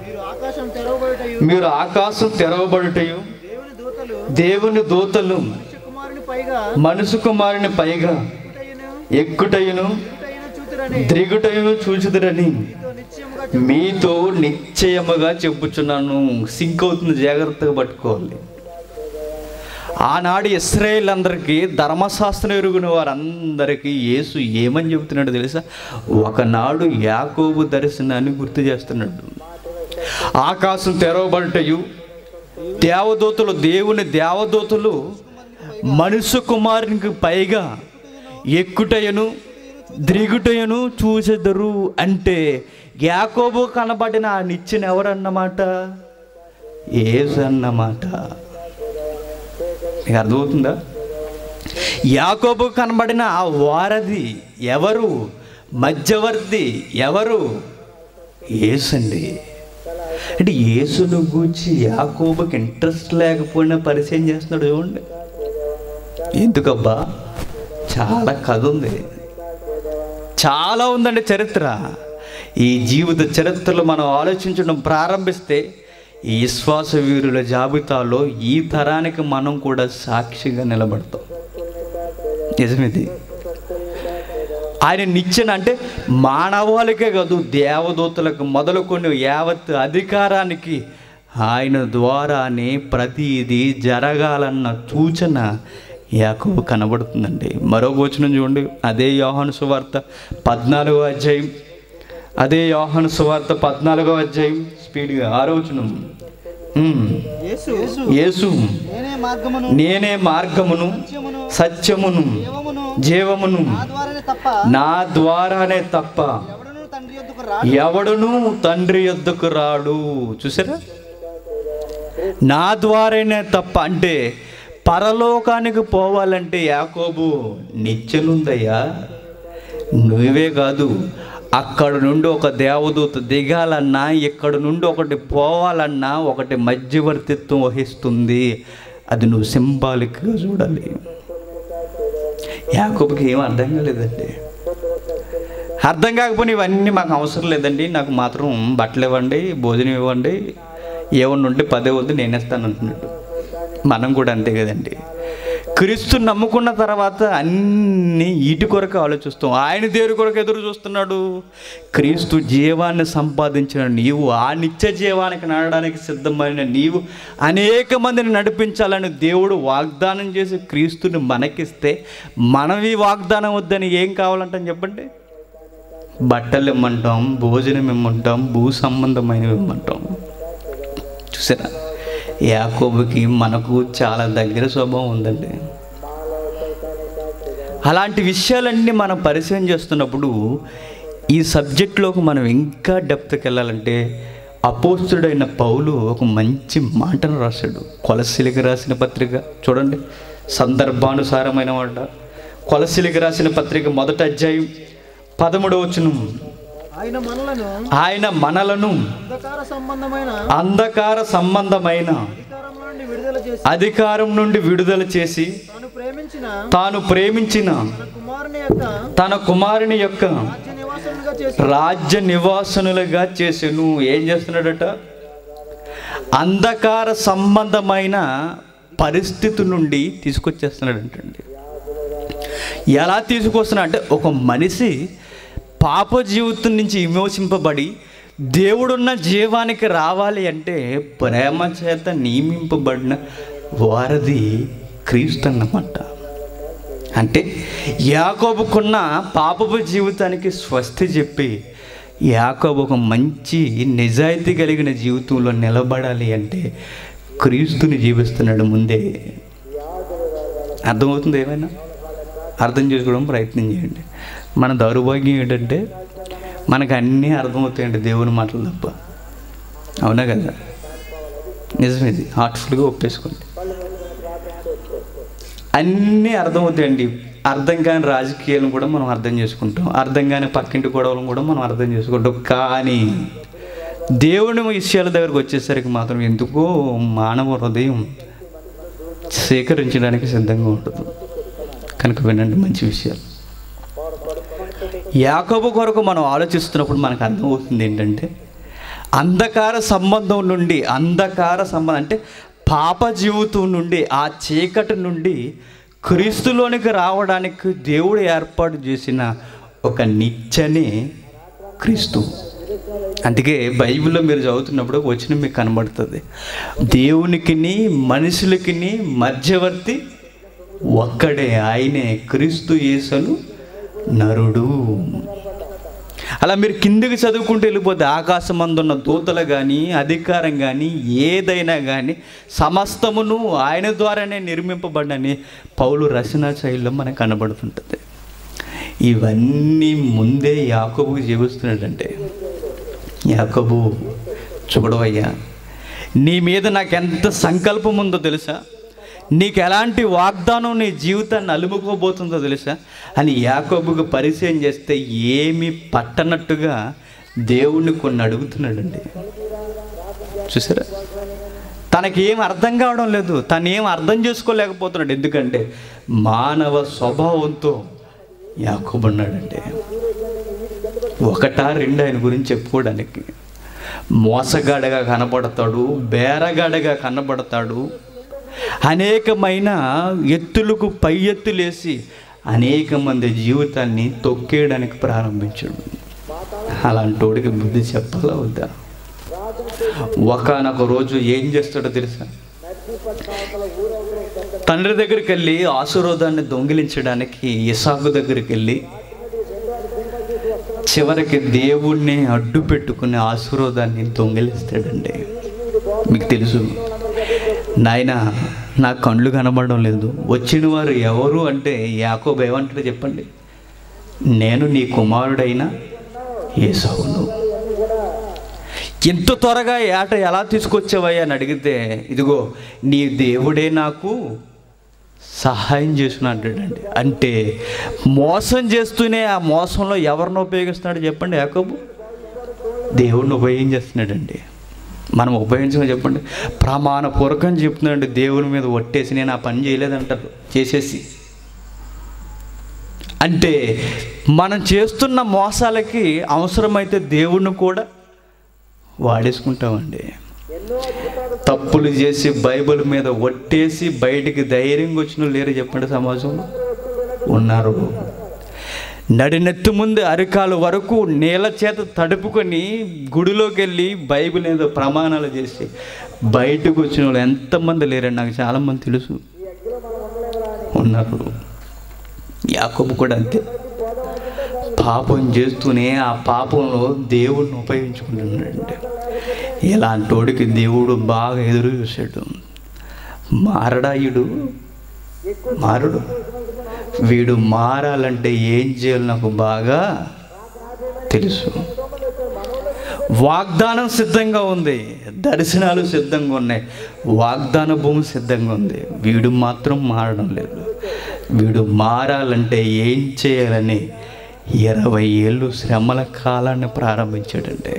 మీరు ఆకాశం తెరవబడుటయు దేవుని దూతలు మనుషు కుమారుని పైగా ఎక్కుటయును దిగుటయును చూచుదురని మీతో నిశ్చయముగా చెప్పుచున్నాను. సింక్ అవుతుంది, జాగ్రత్తగా పట్టుకోవాలి. ఆనాడు ఇశ్రాయేల్ అందరికీ, ధర్మశాస్త్రం ఎరుగున వారందరికీ యేసు ఏమని చెబుతున్నాడు తెలుసా? ఒకనాడు యాకోబు దర్శనాన్ని గుర్తు చేస్తున్నాడు. ఆకాశం తెరవబడుటయు దేవదూతలు, దేవుని దేవదూతలు మనుష్య కుమారునికి పైగా ఎక్కుటయను దిగుటయను చూచెదరు. అంటే యాకోబు కనబడిన ఆ నిచ్చెన ఎవరన్నమాట? యేసు అన్నమాట. మీకు అర్థమవుతుందా? యాకోబు కనబడిన ఆ వారధి ఎవరు? మధ్యవర్తి ఎవరు? యేసు అండి. అంటే యేసును గూర్చి యాకోబుకి ఇంట్రెస్ట్ లేకపోయినా పరిచయం చేస్తున్నాడు చూడండి. ఎందుకబ్బా, చాలా కథ ఉంది, చాలా ఉందండి చరిత్ర. ఈ జీవిత చరిత్రలో మనం ఆలోచించడం ప్రారంభిస్తే ఈ విశ్వాస వీరుల జాబితాలో ఈ తరానికి మనం కూడా సాక్షిగా నిలబడతాం. నిజమిది. ఆయన నిచ్చెన అంటే మానవాళికే కాదు, దేవదూతలకు మొదలుకొని యావత్ అధికారానికి ఆయన ద్వారానే ప్రతిదీ జరగాలన్న సూచన యాకోబు కనబడుతుందండి. మరో వచనం చూడండి, అదే యోహాను సువార్త 14వ అధ్యాయం, అదే యోహాను సువార్త 14వ అధ్యాయం, స్పీడ్గా 6వ వచనం. యేసు నేనే మార్గమును సత్యమును జీవమును, నా ద్వారానే తప్ప ఎవడును తండ్రి యొద్దకు రాడు. చూసారా, నా ద్వారానే తప్ప అంటే పరలోకానికి పోవాలంటే యాకోబు నిచ్చెనుందయ్యా, నువ్వే కాదు, అక్కడ నుండి ఒక దేవదూత దిగాలన్నా, ఇక్కడ నుండి ఒకటి పోవాలన్నా ఒకటి మధ్యవర్తిత్వం వహిస్తుంది. అది నువ్వు సింబాలిక్గా చూడాలి. యాకోబుకి ఏం అర్థం కాలేదండి. అర్థం కాకపోయినా ఇవన్నీ మాకు అవసరం లేదండి, నాకు మాత్రం బట్టలు ఇవ్వండి, భోజనం ఇవ్వండి, ఏమన్నా ఉంటే 10 వద్దు నేనేస్తాను అంటున్నాడు. మనం కూడా అంతే కదండి. క్రీస్తు నమ్ముకున్న తర్వాత అన్నీ ఈటి కొరకు ఆలోచిస్తాం. ఆయన దేవుడి కొరకు ఎదురు చూస్తున్నాడు. క్రీస్తు జీవాన్ని సంపాదించిన నీవు, ఆ నిత్య జీవానికి నడవడానికి సిద్ధమైన నీవు అనేక మందిని నడిపించాలని దేవుడు వాగ్దానం చేసి క్రీస్తుని మనకిస్తే మనం ఈ వాగ్దానం వద్దని ఏం కావాలంటాం చెప్పండి? బట్టలు ఇమ్మంటాం, భోజనం ఇమ్మంటాం, భూ సంబంధమైనవి ఇమ్మంటాం. చూసారా, యాకోబుకి మనకు చాలా దగ్గర స్వభావం ఉందండి. అలాంటి విషయాలన్నీ మనం పరిచయం చేస్తున్నప్పుడు ఈ సబ్జెక్ట్లోకి మనం ఇంకా డెప్త్కి వెళ్ళాలంటే అపోస్తుడైన పౌలు ఒక మంచి మాటను రాశాడు. కొలస్సీలకు రాసిన పత్రిక చూడండి, సందర్భానుసారమైన మాట. కొలస్సీలకు రాసిన పత్రిక 1వ అధ్యాయం 13వ వచనం. ఆయన మనలను అంధకార సంబంధమైన అధికారం నుండి విడుదల చేసి తాను ప్రేమించిన తన కుమారుని యొక్క రాజ్య నివాసనులుగా చేసెను. ఏం చేస్తున్నాడట? అంధకార సంబంధమైన పరిస్థితి నుండి తీసుకొచ్చేస్తున్నాడంటండి. ఎలా తీసుకొస్తున్నా అంటే, ఒక మనిషి పాప జీవితం నుంచి విమోచింపబడి దేవుడున్న జీవానికి రావాలి అంటే ప్రేమ చేత నియమింపబడిన వారధి క్రీస్తు అన్నమాట. అంటే యాకోబుకున్న పాపపు జీవితానికి స్వస్తి చెప్పి యాకోబు ఒక మంచి నిజాయితీ కలిగిన జీవితంలో నిలబడాలి అంటే క్రీస్తుని జీవిస్తున్నాడు ముందే. అర్థమవుతుంది? ఏమైనా అర్థం చేసుకోవడం ప్రయత్నం చేయండి. మన దౌర్భాగ్యం ఏంటంటే మనకు అన్నీ అర్థమవుతాయండి దేవుని మాటలు తప్ప. అవునా కదా? నిజమేది, హార్ట్ఫుల్గా ఒప్పేసుకోండి. అన్నీ అర్థమవుతాయండి. అర్థం కాని రాజకీయాలను కూడా మనం అర్థం చేసుకుంటాం, అర్థం కాని పక్కింటి గొడవలను కూడా మనం అర్థం చేసుకుంటాం. కానీ దేవుని విషయాల దగ్గరకు వచ్చేసరికి మాత్రం ఎందుకో మానవ హృదయం సేకరించడానికి సిద్ధంగా ఉంటుంది. కనుక వినండి మంచి విషయాలు. యాకోబు కొరకు మనం ఆలోచిస్తున్నప్పుడు మనకు అర్థమవుతుంది ఏంటంటే, అంధకార సంబంధం నుండి, అంధకార సంబంధం అంటే పాప జీవితం నుండి, ఆ చీకటి నుండి క్రీస్తులోనికి రావడానికి దేవుడు ఏర్పాటు చేసిన ఒక నిచ్చెనే క్రీస్తు. అందుకే బైబిల్లో మీరు చదువుతున్నప్పుడు వచ్చిన మీకు కనబడుతుంది, దేవునికి మనుషులకి మధ్యవర్తి ఒక్కడే, ఆయనే క్రీస్తు యేసును నరుడు. అలా మీరు కిందికి చదువుకుంటూ వెళ్ళిపోతే ఆకాశమందున్న దూతలు కానీ, అధికారం కానీ, ఏదైనా కానీ సమస్తమును ఆయన ద్వారానే నిర్మింపబడని పౌలు రచనా శైలిలో మనకు కనబడుతుంటుంది. ఇవన్నీ ముందే యాకోబుకి జీవిస్తున్నాడంటే, యాకోబు చూడవయ్యా, నీ మీద నాకు ఎంత సంకల్పం ఉందో తెలుసా, నీకు ఎలాంటి వాగ్దానం నీ జీవితాన్ని అలుముకోబోతుందో తెలుసా అని యాకోబుకు పరిచయం చేస్తే ఏమి పట్టనట్టుగా దేవుణ్ణి కొన్ని అడుగుతున్నాడండి. చూసారా, తనకి ఏం అర్థం కావడం లేదు, తను ఏం అర్థం చేసుకోలేకపోతున్నాడు. ఎందుకంటే మానవ స్వభావంతో యాకోబు ఉన్నాడంటే. ఒకటా రెండు ఆయన గురించి చెప్పుకోవడానికి. మోసగాడగా కనబడతాడు, బేరగాడగా కనబడతాడు, అనేకమైన ఎత్తులకు పై ఎత్తులేసి అనేక మంది జీవితాన్ని తొక్కేయడానికి ప్రారంభించాడు. అలాంటి వాడికి బుద్ధి చెప్పాలా వద్దా? ఒకానొక రోజు ఏం చేస్తాడో తెలుసా? తండ్రి దగ్గరికి వెళ్ళి ఆశీర్వాదాన్ని దొంగిలించడానికి ఇసాకు దగ్గరికి వెళ్ళి చివరికి దేవుణ్ణి అడ్డు పెట్టుకుని ఆశీర్వాదాన్ని దొంగిలిస్తాడండి. మీకు తెలుసు, నాయన నా కళ్ళు కనబడడం లేదు. వచ్చిన వారు ఎవరు అంటే యాకోబు ఏమంటాడు చెప్పండి? నేను నీ కుమారుడైన ఏసావును. ఇంత త్వరగా ఏట ఎలా తీసుకొచ్చావయ్యా అని అడిగితే, ఇదిగో నీ దేవుడే నాకు సహాయం చేసిన అంటాడండి. అంటే మోసం చేస్తూనే ఆ మోసంలో ఎవరిని ఉపయోగిస్తున్నాడు చెప్పండి? యాకోబు దేవుడిని ఉపయోగించేస్తున్నాడండి. మనం ఉపయోగించమని చెప్పండి. ప్రమాణపూర్వకం చెప్తున్నాడండి, దేవుని మీద ఒట్టేసి నేను ఆ పని చేయలేదంటారు చేసేసి. అంటే మనం చేస్తున్న మోసాలకి అవసరమైతే దేవుణ్ణి కూడా వాడేసుకుంటామండి. తప్పులు చేసి బైబిల్ మీద ఒట్టేసి బయటికి ధైర్యంగా వచ్చిన లేరు చెప్పండి? సమాజంలో ఉన్నారు. నడినెత్తి ముందు అరికాలు వరకు నీళ్ళ చేత తడుపుకొని గుడిలోకి వెళ్ళి బైబిల్ ఏదో ప్రమాణాలు చేసి బయటకు వచ్చిన వాళ్ళు ఎంతమంది లేరండి? నాకు చాలామంది తెలుసు, ఉన్నారు. యాకోబు కూడా అంతే. పాపం చేస్తూనే ఆ పాపంలో దేవుడిని ఉపయోగించుకుంటున్నాడండి. ఇలాంటి వాడికి దేవుడు బాగా ఎదురు చూశాడు. మారడాయుడు మారడు. వీడు మారాలంటే ఏం చేయాలి నాకు బాగా తెలుసు. వాగ్దానం సిద్ధంగా ఉంది, దర్శనాలు సిద్ధంగా ఉన్నాయి, వాగ్దాన భూమి సిద్ధంగా ఉంది. వీడు మాత్రం మారడం లేదు. వీడు మారాలంటే ఏం చేయాలని 20 ఏళ్ళు శ్రమల కాలాన్ని ప్రారంభించాడంటే.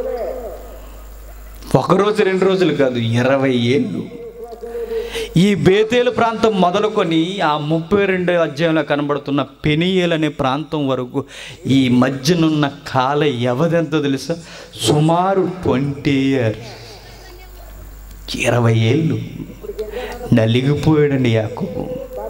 ఒకరోజు 2 రోజులు కాదు, 20 ఏళ్ళు. ఈ బేతేలు ప్రాంతం మొదలుకొని ఆ 32 అధ్యాయంలో కనబడుతున్న పెనియేల్ అనే ప్రాంతం వరకు ఈ మధ్యనున్న కాల వ్యవధి ఎంతో తెలుసా? సుమారు 20 years. 20 ఏళ్ళు నలిగిపోయాడండి యాకోబు.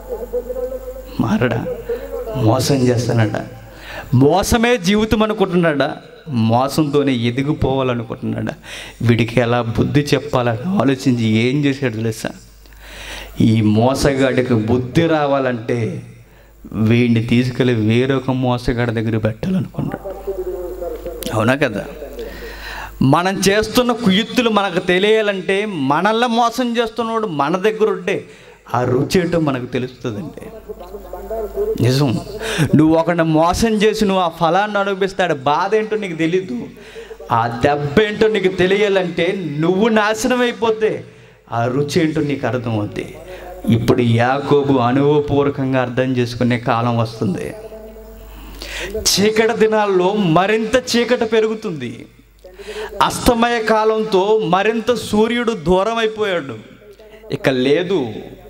మారడా? మోసం చేస్తానడా? మోసమే జీవితం అనుకుంటున్నాడా? మోసంతోనే ఎదిగిపోవాలనుకుంటున్నాడా? వీడికి ఎలా బుద్ధి చెప్పాలని ఆలోచించి ఏం చేశాడు తెలుసా? ఈ మోసగాడికి బుద్ధి రావాలంటే వీడిని తీసుకెళ్ళి వేరొక మోసగాడి దగ్గర పెట్టాలనుకున్నాడు. అవునా కదా? మనం చేస్తున్న కుయుత్తులు మనకు తెలియాలంటే మనల్ని మోసం చేస్తున్నవాడు మన దగ్గర ఉంటే ఆ రుచి ఏంటో మనకు తెలుస్తుందండి. నిజం. నువ్వు ఒకరిని మోసం చేసి నువ్వు ఆ ఫలాన్ని అనుభవిస్తాడు, బాధ ఏంటో నీకు తెలీదు. ఆ దెబ్బ ఏంటో నీకు తెలియాలంటే నువ్వు నాశనం అయిపోతే ఆ రుచి ఏంటో నీకు అర్థమవుద్ది. ఇప్పుడు యాకోబు అనుభవపూర్వకంగా అర్థం చేసుకునే కాలం వస్తుంది. చీకటి దినాల్లో మరింత చీకటి పెరుగుతుంది. అస్తమయ కాలంతో మరింత సూర్యుడు దూరం అయిపోయాడు. ఇక లేదు.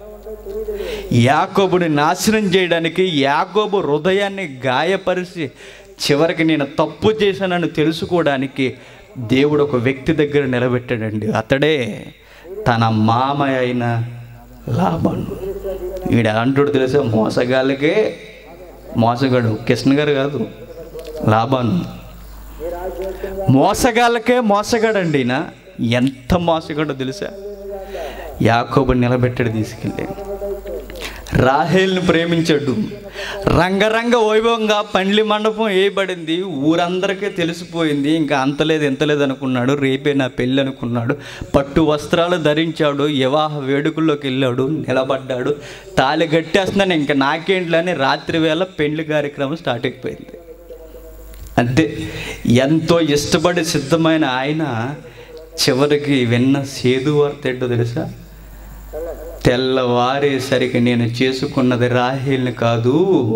యాకోబుని నాశనం చేయడానికి, యాకోబు హృదయాన్ని గాయపరిచి చివరికి నేను తప్పు చేశానని తెలుసుకోవడానికి దేవుడు ఒక వ్యక్తి దగ్గర నిలబెట్టాడండి. అతడే తన మామ అయిన లాబాను. వీడు అంటాడు తెలుసా? మోసగాళ్ళకే మోసగాడు. కృష్ణ గారు కాదు, లాబాను. మోసగాళ్ళకే మోసగాడండి. ఈయన ఎంత మోసగాడో తెలుసా? యాకోబుని నిలబెట్టాడు తీసుకెళ్ళి. రాహేల్ని ప్రేమించాడు. రంగరంగ వైభవంగా పెండ్లి మండపం వేయబడింది. ఊరందరికీ తెలిసిపోయింది. ఇంకా అంతలేదు ఎంతలేదు అనుకున్నాడు. రేపే నా పెళ్ళి అనుకున్నాడు. పట్టు వస్త్రాలు ధరించాడు. వివాహ వేడుకల్లోకి వెళ్ళాడు, నిలబడ్డాడు. తాళి కట్టేస్తున్నాను ఇంకా నాకేంట్లని రాత్రి వేళ పెళ్లి కార్యక్రమం స్టార్ట్ అయిపోయింది. అంతే. ఎంతో ఇష్టపడి సిద్ధమైన ఆయన చివరికి విన్న సేదు వార్త ఏంటో తెలుసా? తెల్లవారేసరికి నేను చేసుకున్నది రాహేల్ని కాదు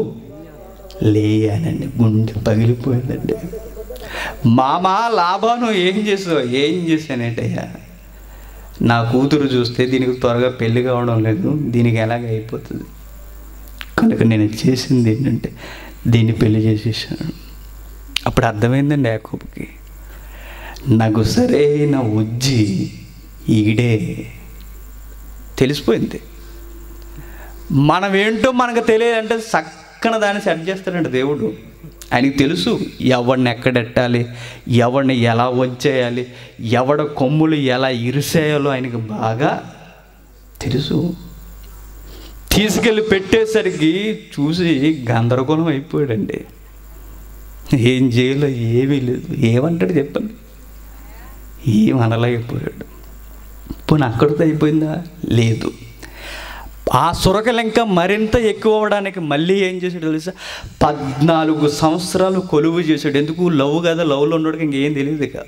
లేయానండి. గుండె పగిలిపోయిందండి. మామ లాబాను ఏం చేసావు? ఏం చేశానేటయ్యా? నా కూతురు చూస్తే దీనికి త్వరగా పెళ్లి కావడం లేదు, దీనికి ఎలాగ అయిపోతుంది, కనుక నేను చేసింది ఏంటంటే దీన్ని పెళ్లి చేసేసాను. అప్పుడు అర్థమైందండి యాకోబుకి, నాకు సరైన ఉజ్జి ఈడే. తెలిసిపోయింది. మనం ఏంటో మనకు తెలియదంటే చక్కన దాన్ని సెట్ చేస్తాడండి దేవుడు. ఆయనకి తెలుసు ఎవడిని ఎక్కడెట్టాలి, ఎవడిని ఎలా వంచేయాలి, ఎవడ కొమ్ములు ఎలా ఇరిసేయాలో ఆయనకి బాగా తెలుసు. తీసుకెళ్ళి పెట్టేసరికి చూసి గందరగోళం అయిపోయాడండి. ఏం చేయాలో ఏమీ లేదు. ఏమంటాడు చెప్పండి? ఏమనలేకపోయాడు. పోనీ అక్కడితో అయిపోయిందా? లేదు. ఆ సురకలు ఇంకా మరింత ఎక్కువ అవ్వడానికి మళ్ళీ ఏం చేశాడు తెలుసా? 14 సంవత్సరాలు కొలువు చేశాడు. ఎందుకు? లవ్ కదా, లవ్లో ఉన్నాడికి ఇంకేం తెలియదు. ఇక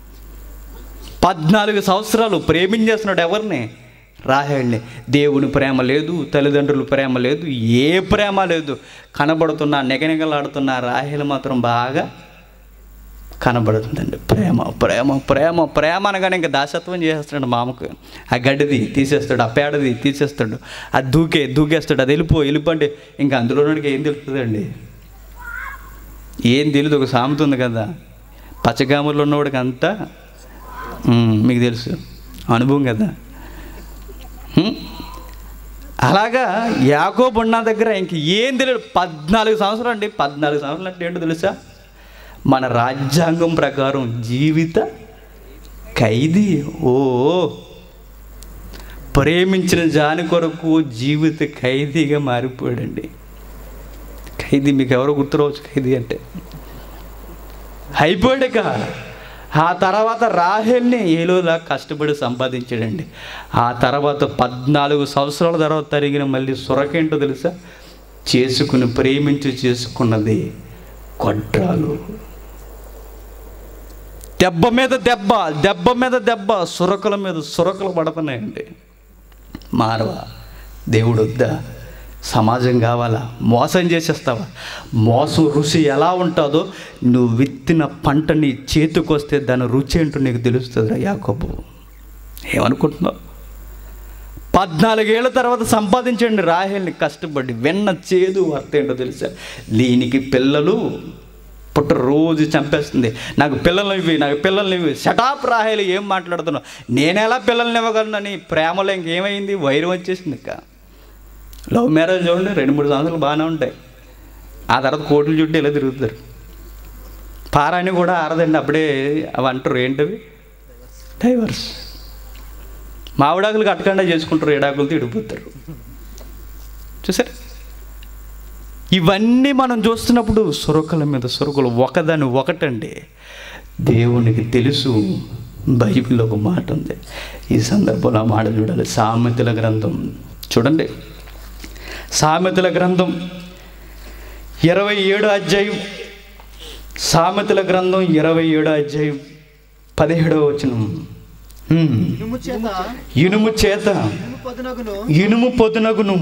14 సంవత్సరాలు ప్రేమించేస్తున్నాడు. ఎవరిని? రాహేల్ని. దేవుని ప్రేమ లేదు, తల్లిదండ్రుల ప్రేమ లేదు, ఏ ప్రేమ లేదు. కనబడుతున్న నెగనెగలాడుతున్న రాహేల్ మాత్రం బాగా కనబడుతుందండి. ప్రేమ ప్రేమ ప్రేమ ప్రేమ అనగానే ఇంకా దాసత్వం చేసేస్తాడు. మామకు ఆ గడ్డిది తీసేస్తాడు, ఆ పేడది తీసేస్తాడు, అది దూకేస్తాడు, అది వెళ్ళిపోండి. ఇంకా అందులోనికి ఏం తెలుస్తుందండి? ఏం తెలియదు. ఒక సామెత ఉంది కదా, పచ్చగాములో ఉన్నవాడికి అంతా మీకు తెలుసు, అనుభవం కదా. అలాగా యాకోబు ఉన్న దగ్గర ఇంక ఏం తెలియదు. 14 సంవత్సరాలు అండి. 14 సంవత్సరాలు అంటే ఏంటో తెలుసా? మన రాజ్యాంగం ప్రకారం జీవిత ఖైదీ. ఓ ప్రేమించిన జాని కొరకు జీవిత ఖైదీగా మారిపోయాడండి. ఖైదీ మీకు ఎవరో గుర్తురావచ్చు. ఖైదీ అంటే అయిపోయాడుక. ఆ తర్వాత రాహేల్ని ఏలోలా కష్టపడి సంపాదించాడండి. ఆ తర్వాత 14 సంవత్సరాల తర్వాత తరిగిన మళ్ళీ సొరకేంటో తెలుసా? చేసుకున్నది గొడ్రాలు. దెబ్బ మీద దెబ్బ, దెబ్బ మీద దెబ్బ, సురకల మీద సురకలు పడుతున్నాయండి. మారవా? దేవుడు వద్దా? సమాజం కావాలా? మోసం చేసేస్తావా? మోసం రుచి ఎలా ఉంటుందో నువ్వు విత్తిన పంట నీ చేతికి వస్తే దాని రుచి ఏంటో నీకు తెలుస్తుందిరా యాకోబు. ఏమనుకుంటున్నావు? 14 ఏళ్ళ తర్వాత సంపాదించండి రాహేల్ని కష్టపడి. వెన్న చేదు వార్త ఏంటో తెలుసా? దీనికి పిల్లలు పుట్ట రోజు చంపేస్తుంది. నాకు పిల్లల్ని ఇవి. షటాప్ రాహేల్, ఏం మాట్లాడుతున్నావు? నేనెలా పిల్లల్ని ఇవ్వగలనని ప్రేమలో ఇంకేమైంది? వైరం వచ్చేసింది. ఇక లవ్ మ్యారేజ్ చూడండి, 2-3 సంవత్సరాలు బాగానే ఉంటాయి. ఆ తర్వాత కోట్లు చుట్టూ ఇలా తిరుగుతారు. పారాని కూడా ఆరదండి. అప్పుడే అవి అంటారు ఏంటవి? డైవర్స్. మావిడాకులు కట్టకుండా చేసుకుంటారు, ఏడాకులతో ఇడిపోతారు. చూసారు? ఇవన్నీ మనం చూస్తున్నప్పుడు సురకల మీద సురకలు ఒకదాని ఒకటండి. దేవునికి తెలుసు. బైబిల్లో ఒక మాట ఉంది. ఈ సందర్భంలో ఆ మాట చూడాలి. సామెతల గ్రంథం చూడండి. సామెతల గ్రంథం 27వ అధ్యాయం. సామెతల గ్రంథం 27వ అధ్యాయం 17వ వచనం. ఇనుము చేత ఇనుము పొదునగును,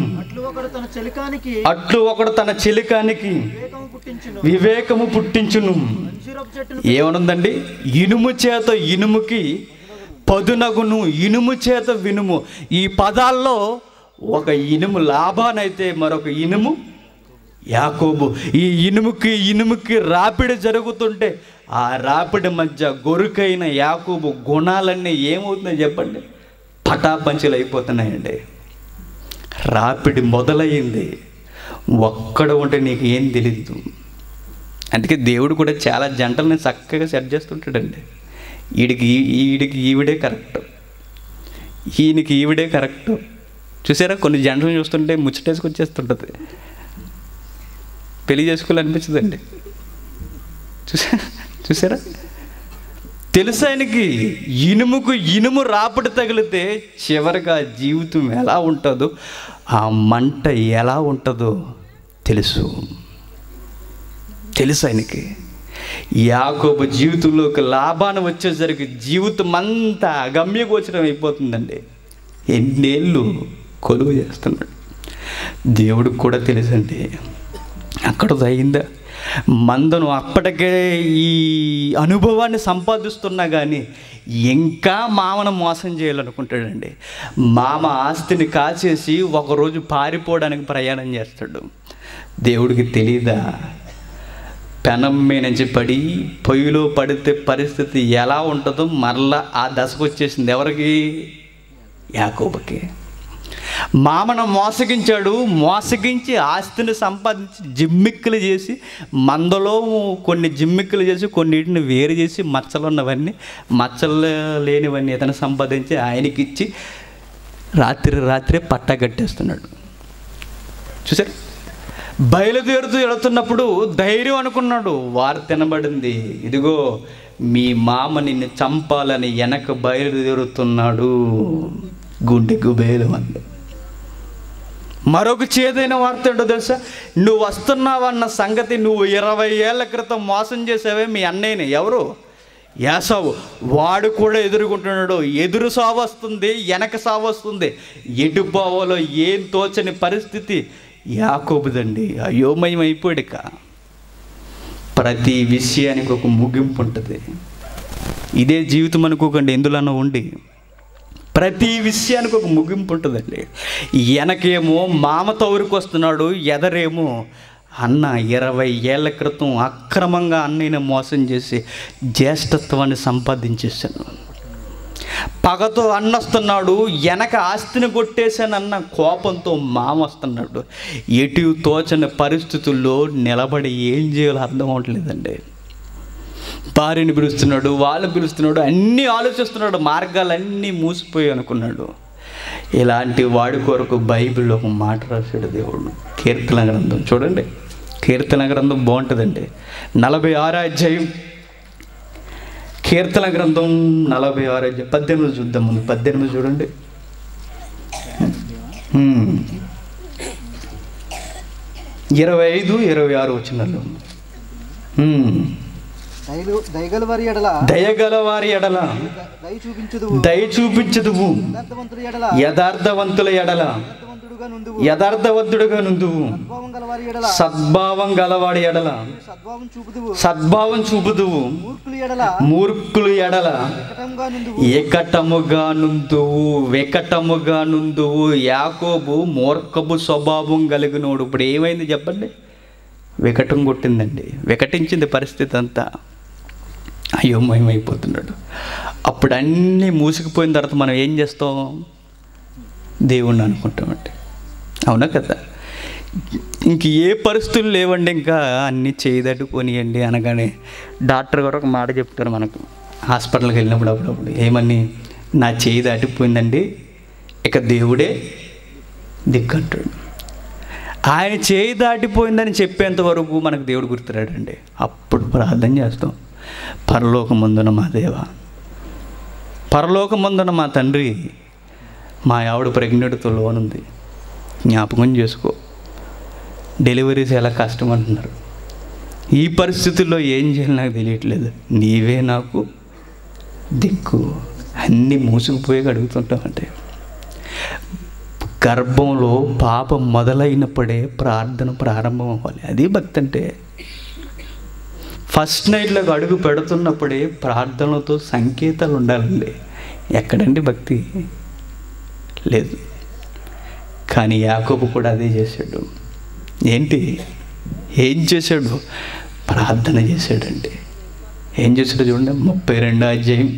అట్లు ఒకడు తన చెలికానికి వివేకము పుట్టించును. ఏమనుందండి? ఇనుము చేత ఇనుముకి పదునగును, ఇనుము చేత వినుము. ఈ పదాల్లో ఒక ఇనుము లాభానైతే మరొక ఇనుము యాకోబు. ఈ ఇనుముకి రాపిడి జరుగుతుంటే ఆ రాపిడి మధ్య గొరుకైన యాకోబు గుణాలన్నీ ఏమవుతుందో చెప్పండి? పటాపంచలు అయిపోతున్నాయండి. రాపిడి మొదలయ్యింది. ఒక్కడ ఉంటే నీకు ఏం తెలీదు. అందుకే దేవుడు కూడా చాలా జంటల్ని చక్కగా సెట్ చేస్తుంటాడండి. ఈడికి ఈవిడే కరెక్ట్, ఈయనకి ఈవిడే కరెక్ట్. చూసారా? కొన్ని జంటలు చూస్తుంటే ముచ్చటేసుకొచ్చేస్తుంటుంది. పెళ్లి చేసుకోవాలనిపించదండి. చూసారా? తెలుసు ఆయనకి ఇనుముకు ఇనుము రాపిడి తగిలితే చివరిగా జీవితం ఎలా ఉంటుందో, ఆ మంట ఎలా ఉంటుందో తెలుసు ఆయనకి. యాకోబు జీవితంలోకి లాభాన్ని వచ్చేసరికి జీవితం అంతా గమ్యగోచరం అయిపోతుందండి. ఎన్నేళ్ళు కొలువు చేస్తున్నాడు. దేవుడికి కూడా తెలుసండి. అక్కడతో అయిందా? మందను అప్పటికే ఈ అనుభవాన్ని సంపాదిస్తున్నా కానీ ఇంకా మామను మోసం చేయాలనుకుంటాడండి. మామ ఆస్తిని కాచేసి ఒకరోజు పారిపోవడానికి ప్రయాణం చేస్తాడు. దేవుడికి తెలీదా పెనం మీద నుంచి పడి పొయ్యిలో పడితే పరిస్థితి ఎలా ఉంటుందో మరలా ఆ దశకు వచ్చేసింది. ఎవరికి? యాకోబుకి. మామను మోసగించాడు. మోసగించి ఆస్తిని సంపాదించి జిమ్మిక్కులు చేసి మందలో కొన్ని జిమ్మిక్కులు చేసి కొన్నిటిని వేరు చేసి మచ్చలు ఉన్నవన్నీ మచ్చలు లేనివన్నీ ఇతను సంపాదించి ఆయనకిచ్చి రాత్రే పట్టా కట్టేస్తున్నాడు. చూసారు? బయలుదేరుతూ వెళుతున్నప్పుడు ధైర్యం అనుకున్నాడు. వారు తినబడింది. ఇదిగో మీ మామ నిన్ను చంపాలని వెనక బయలుదేరుతున్నాడు. గుండె గుబేలు అంది. మరొక చేదైన వార్త ఏంటో తెలుసా? నువ్వు వస్తున్నావన్న సంగతి నువ్వు 20 ఏళ్ల క్రితం మోసం చేసావే మీ అన్నయ్యని. ఎవరు? యాసావు. వాడు కూడా ఎదుర్కొంటున్నాడు. ఎదురు సావు వస్తుంది, వెనక సావు వస్తుంది. ఎటు పోవాలో ఏం తోచని పరిస్థితి యాకోబుదండి. అయోమయం అయిపోయాడుక. ప్రతి విషయానికి ఒక ముగింపు ఉంటుంది. ఇదే జీవితం అనుకోకండి, ఎందులోనో ఉండి ప్రతి విషయానికి ఒక ముగింపు ఉంటుందండి. వెనకేమో మామ తౌరికి వస్తున్నాడు, ఎదరేమో అన్న 20 ఏళ్ల క్రితం అక్రమంగా అన్నయ్యని మోసం చేసి జ్యేష్ఠత్వాన్ని సంపాదించేశాను. పగతో అన్న వస్తున్నాడు, వెనక ఆస్తిని కొట్టేశానన్న కోపంతో మామ వస్తున్నాడు. ఎటు తోచని పరిస్థితుల్లో నిలబడి ఏం చేయాలో అర్థం అవట్లేదండి. భార్యని పిలుస్తున్నాడు, వాళ్ళని పిలుస్తున్నాడు, అన్నీ ఆలోచిస్తున్నాడు. మార్గాలన్నీ మూసిపోయి అనుకున్నాడు. ఇలాంటి వాడి కొరకు బైబిల్లో ఒక మాట రాశాడు దేవుడు. కీర్తన గ్రంథం చూడండి. కీర్తన గ్రంథం బాగుంటుందండి. 46వ అధ్యాయం. కీర్తన గ్రంథం 46వ అధ్యాయం 18 చూద్దాం. ముందు 18 చూడండి. 25, 26 వచనాలు. దయగలవారి ఎడల దయ చూపించుదువు, యథార్థవంతుల ఎడల యథార్థవంతుడుగా నుందువు, సద్భావం గలవాడి ఎడల సద్భావం చూపుదువు, మూర్ఖులు ఎడల ఏకటముగా నుందువు. యాకోబు మూర్ఖపు స్వభావం కలిగినోడు. ఇప్పుడు ఏమైంది చెప్పండి? వికటం కొట్టిందండి. వికటించింది పరిస్థితి అంతా. అయోమయమైపోతున్నాడు. అప్పుడు అన్నీ మూసుకుపోయిన తర్వాత మనం ఏం చేస్తాం? దేవుణ్ణి అనుకుంటామండి. అవునా కదా? ఇంక ఏ పరిస్థితులు లేవండి, ఇంకా అన్నీ చేయదట్టుకొనియండి అనగానే డాక్టర్ గారు ఒక మాట చెప్తారు మనకు. హాస్పిటల్కి వెళ్ళినప్పుడు అప్పుడప్పుడు ఏమని, నా చేయి దాటిపోయిందండి, ఇక దేవుడే దిక్కంటాడు. ఆయన చేయి దాటిపోయిందని చెప్పేంత వరకు మనకు దేవుడు గుర్తురాడండి. అప్పుడు ప్రార్థన చేస్తాం. పరలోకమందున మా దేవ, పరలోకమందున మా తండ్రి, మా ఆవిడ ప్రెగ్నెంట్తో లోనుంది, జ్ఞాపకం చేసుకో. డెలివరీస్ ఎలా కష్టం అంటున్నారు. ఈ పరిస్థితుల్లో ఏం చేయాలి నాకు తెలియట్లేదు, నీవే నాకు దిక్కు. అన్నీ మూసుకుపోయి అడుగుతుంటామంటే. గర్భంలో పాపం మొదలైనప్పుడే ప్రార్థన ప్రారంభం అవ్వాలి. అది భక్తి అంటే. ఫస్ట్ నైట్లోకి అడుగు పెడుతున్నప్పుడే ప్రార్థనలతో సంకేతాలు ఉండాలండి. ఎక్కడండి భక్తి? లేదు. కానీ యాకోబు కూడా అదే చేశాడు. ఏంటి? ఏం చేశాడు? ప్రార్థన చేశాడండి. ఏం చేశాడు చూడండి. 32వ అధ్యాయం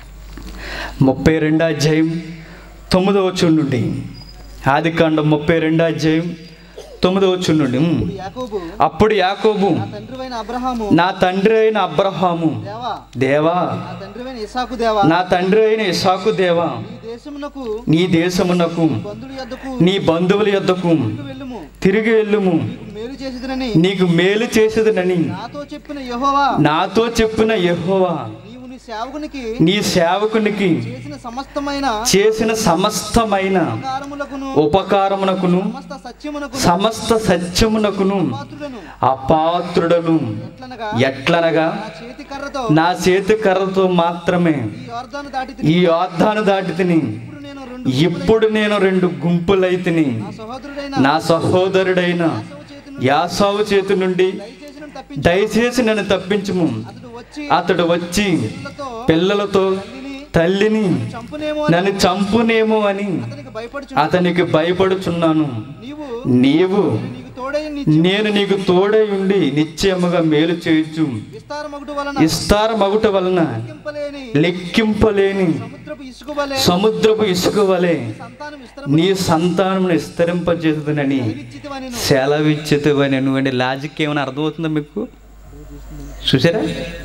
9వ వచనం నుండి. ఆదికాండం 32వ అధ్యాయం 9వ వచనం నుండి. అప్పుడు యాకోబు, నా తండ్రి అయిన అబ్రహాము దేవా, నా తండ్రి అయిన ఇస్సాకు దేవా, నీ దేశమునకు నీ బంధువుల యొద్దకు తిరిగి వెళ్ళుము, నీకు మేలు చేసేదనని నాతో చెప్పిన యెహోవా నీ సేవకునికి చేసిన సమస్తమైన ఉపకారమునకును సమస్త సత్యమునకును అపాత్రుడను. ఎట్లనగా నా చేతి కర్రతో మాత్రమే ఈ యోర్దాను దాటితిని. ఇప్పుడు నేను 2 గుంపులైతిని. నా సహోదరుడైన యాసావు చేతి నుండి దయచేసి నన్ను తప్పించుము. అతడు వచ్చి పిల్లలతో తల్లిని నన్ను చంపునేమో అని అతనికి భయపడుచున్నాను. నీవు నేను నీకు తోడై ఉండి నిశ్చయముగా మేలు చేయొచ్చు. విస్తారమగుట వలన లెక్కింపలేని సముద్రపు ఇసుక వలె నీ సంతానమును విస్తరింపజేస్తుందని సెలవిచ్చితివని. నువ్వండి లాజిక్ ఏమైనా అర్థమవుతుందా మీకు? చూసారా,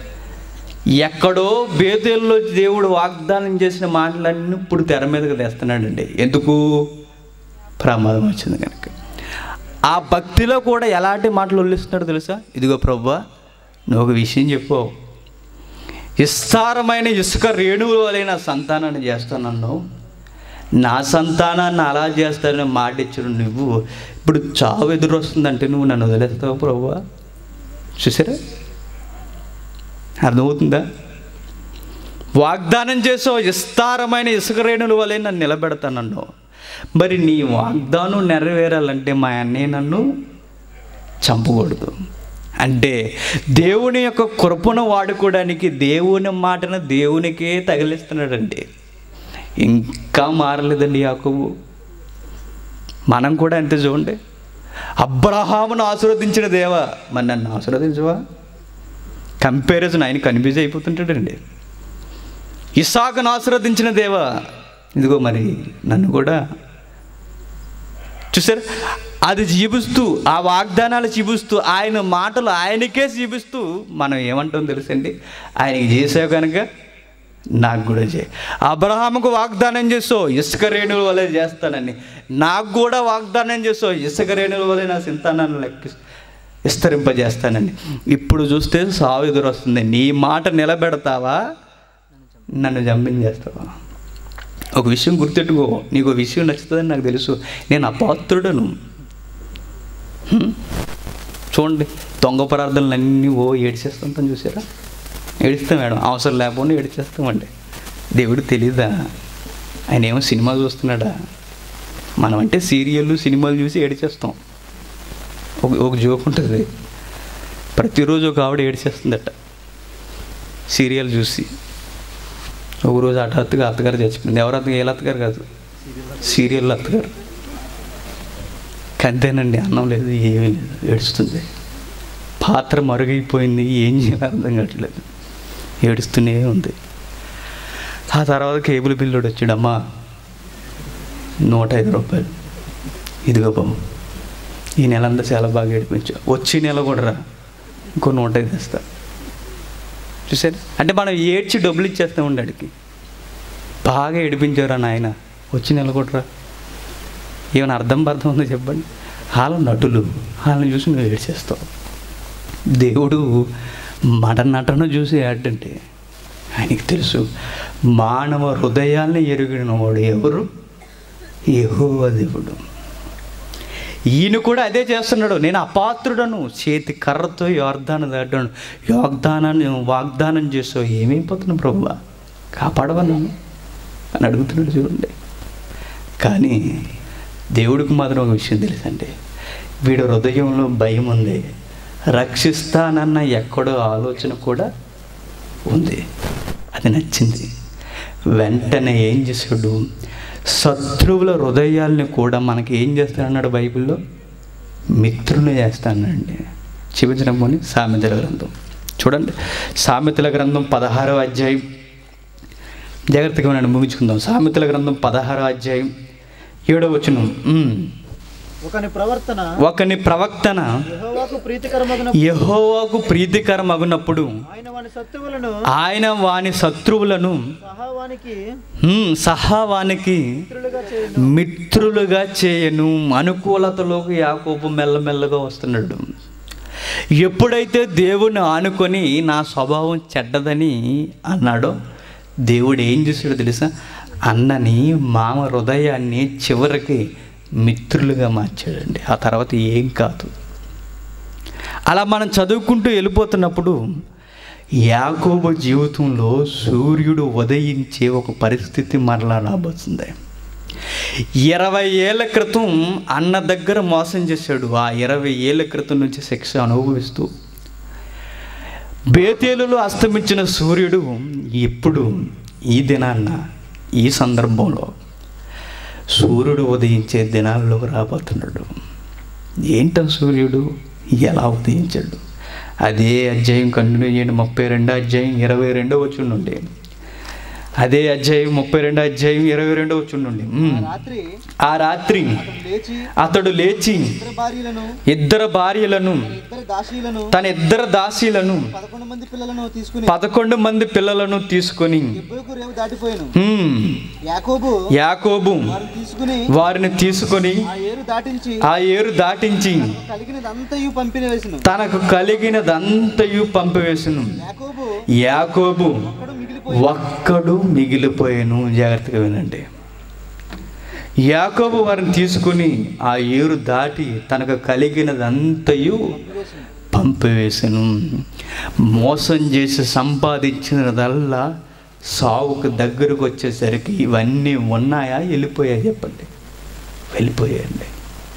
ఎక్కడో బేతేలులో దేవుడు వాగ్దానం చేసిన మాటలన్నీ ఇప్పుడు తెర మీదకి తెస్తున్నాడండి. ఎందుకు? ప్రమాదం వచ్చింది కనుక. ఆ భక్తిలో కూడా ఎలాంటి మాటలు వల్లిస్తున్నాడు తెలుసా? ఇదిగో ప్రభువా, నువ్వు ఒక విషయం చెప్పు, విస్తారమైన ఇసుక రేణువుల వలె నా సంతానాన్ని చేస్తానన్నావు, నా సంతానాన్ని అలా చేస్తానని మాట ఇచ్చిన నువ్వు ఇప్పుడు చావు ఎదురు వస్తుందంటే నువ్వు నన్ను వదిలేస్తావు ప్రభువా? చూసారా, అర్థమవుతుందా? వాగ్దానం చేసావు, విస్తారమైన ఇసుక రేణుల వలె నన్ను నిలబెడతానన్నావు. మరి నీ వాగ్దానం నెరవేరాలంటే మా అన్నయ్య నన్ను చంపకూడదు. అంటే దేవుని యొక్క కృపను వాడుకోవడానికి దేవుని మాటను దేవునికే తగిలిస్తున్నాడండి. ఇంకా మారలేదండి యాకోబు. మనం కూడా అంతే. చూడండి, అబ్రహామును ఆశీర్వదించిన దేవా, మరి నన్ను ఆశీర్వదించవా? కంపారిజన్ ఆయన కన్ఫ్యూజ్ అయిపోతుంటాడండి. ఇస్సాకును ఆశీర్వదించిన దేవా, ఇదిగో మరి నన్ను కూడా. చూసారు, అది జీవిస్తూ, ఆ వాగ్దానాలు జీవిస్తూ, ఆయన మాటలు ఆయనకే జీవిస్తూ మనం ఏమంటాం తెలుసండి? ఆయనకి చేసావు కనుక నాకు కూడా చేయి. అబ్రహాముకు వాగ్దానం చేసావు, ఇసుక రేణుల వలె చేస్తానని. నాకు కూడా వాగ్దానం చేసావు, ఇసుక రేణుల వలె నా సంతానాన్ని విస్తరింపజేస్తానని. ఇప్పుడు చూస్తే సావు ఎదురు వస్తుంది. నీ మాట నిలబెడతావా, నన్ను చంపించేస్తావా? ఒక విషయం గుర్తెట్టుకో, నీకు విషయం నచ్చుతుందని నాకు తెలుసు. నేను అపాత్రుడను. చూడండి, దొంగ పదార్థాలన్నీ ఏడిచేస్తుంటాం. చూసారా, ఏడిస్తాం మేడం, అవసరం లేకపోతే ఏడిచేస్తామండి. దేవుడు తెలీదా? ఆయన ఏమో సినిమా చూస్తున్నాడా? మనం అంటే సీరియళ్ళు సినిమాలు చూసి ఏడిచేస్తాం. ఒక జోక్ ఉంటుంది, ప్రతిరోజు ఒక ఆవిడ ఏడిచేస్తుందట సీరియల్ చూసి. ఒకరోజు హఠాత్తుగా అత్తగారు చచ్చిపోయింది. ఎవరు అత్తగారు? ఏ అత్తగారు కాదు, సీరియల్ అత్తగారు. అంతేనండి, అన్నం లేదు, ఏమీ లేదు, ఏడుస్తుంది. పాత్ర మరుగైపోయింది, ఏం చేయాలో అర్థం కావట్లేదు, ఏడుస్తూనే ఉంది. ఆ తర్వాత కేబుల్ బిల్లుడు వచ్చాడమ్మా, 105 రూపాయలు, ఇదిగో బాబు, ఈ నెల అంతా చాలా బాగా ఏడిపించా, వచ్చే నెల కూడా రా, ఇంకో 105 ఇస్తా. చూసారు, అంటే మనం ఏడ్చి డబ్బులు ఇచ్చేస్తాం ఉండడికి. బాగా ఏడిపించారా నాయన, వచ్చి నెల కూడా రా. ఏమైనా అర్థం ఉందో చెప్పండి? వాళ్ళ నటులు, వాళ్ళని చూసి నువ్వు ఏడ్చేస్తావు. దేవుడు నటన చూసి ఏడంటే ఆయనకి తెలుసు. మానవ హృదయాల్ని ఎరిగిన వాడు ఎవరు? యెహోవా దేవుడు. ఈయన కూడా అదే చేస్తున్నాడు. నేను అపాత్రుడను, చేతి కర్రతో యోర్దాను దాటాను, వాగ్దానం చేసావు, ఏమైపోతున్నావు ప్రభువా, కాపాడవా నన్ను అని అడుగుతున్నాడు. చూడండి, కానీ దేవుడికి మాత్రం ఒక విషయం తెలుసండి, వీడు హృదయంలో భయం ఉంది, రక్షిస్తానన్న ఎక్కడో ఆలోచన కూడా ఉంది. అది నచ్చింది. వెంటనే ఏం చేశాడు? శత్రువుల హృదయాల్ని కూడా మనకి ఏం చేస్తానన్నాడు బైబిల్లో? మిత్రులు చేస్తానండి. చూపించడం పోనీ సామెతల గ్రంథం చూడండి. సామెతల గ్రంథం 16వ అధ్యాయం, జాగ్రత్తగా నన్ను ముగించుకుందాం. సామెతల గ్రంథం 16వ అధ్యాయం 7వ వచనం. ఒకని ప్రవక్తన యెహోవాకు ప్రీతికరమగునప్పుడు ఆయన వాని శత్రువులను సహావానికి మిత్రులుగా చేయను. అనుకూలతలోకి యాకోబు మెల్లమెల్లగా వస్తున్నాడు. ఎప్పుడైతే దేవుని ఆనుకొని నా స్వభావం చెడ్డదని అన్నాడో, దేవుడు ఏం చేశాడో తెలుసా? అన్నని, మామ హృదయాన్ని చివరికి మిత్రులుగా మార్చాడండి. ఆ తర్వాత ఏం కాదు. అలా మనం చదువుకుంటూ వెళ్ళిపోతున్నప్పుడు యాకోబు జీవితంలో సూర్యుడు ఉదయించే ఒక పరిస్థితి మరలా రాబోతుంది. 20 ఏళ్ల క్రితం అన్న దగ్గర మోసం చేశాడు. ఆ 20 ఏళ్ల క్రితం నుంచి శిక్ష అనుభవిస్తూ బేతేలులో అస్తమించిన సూర్యుడు ఎప్పుడు ఈ దినాన్న ఈ సందర్భంలో సూర్యుడు ఉదయించే దినాల్లోకి రాబోతున్నాడు. ఏంటో సూర్యుడు ఎలా ఉదయించాడు? అదే అధ్యాయం కంటిన్యూ చేయండి. 32 అధ్యాయం 22 వచనం నుండి. అదే అధ్యాయం 32 అధ్యాయం 22 వచనం నుండి. ఆ రాత్రి అతడు లేచి ఇద్దరు భార్యలను తన ఇద్దరు దాసీలను 11 మంది పిల్లలను తీసుకొని యాకోబు వారిని తీసుకొని ఆ ఏరు దాటించి తనకు కలిగినదంతయు పంపివేసెను. యాకోబు ఒక్కడు మిగిలిపోయాను. జాగ్రత్తగా వినండి. యాకోబు వారిని తీసుకుని ఆ ఏరు దాటి తనకు కలిగినదంతయు పంపివేసెను. మోసం చేసి సంపాదించినదల్లా సావుకు దగ్గరకు వచ్చేసరికి ఇవన్నీ ఉన్నాయా, వెళ్ళిపోయాయి? చెప్పండి. వెళ్ళిపోయాయండి.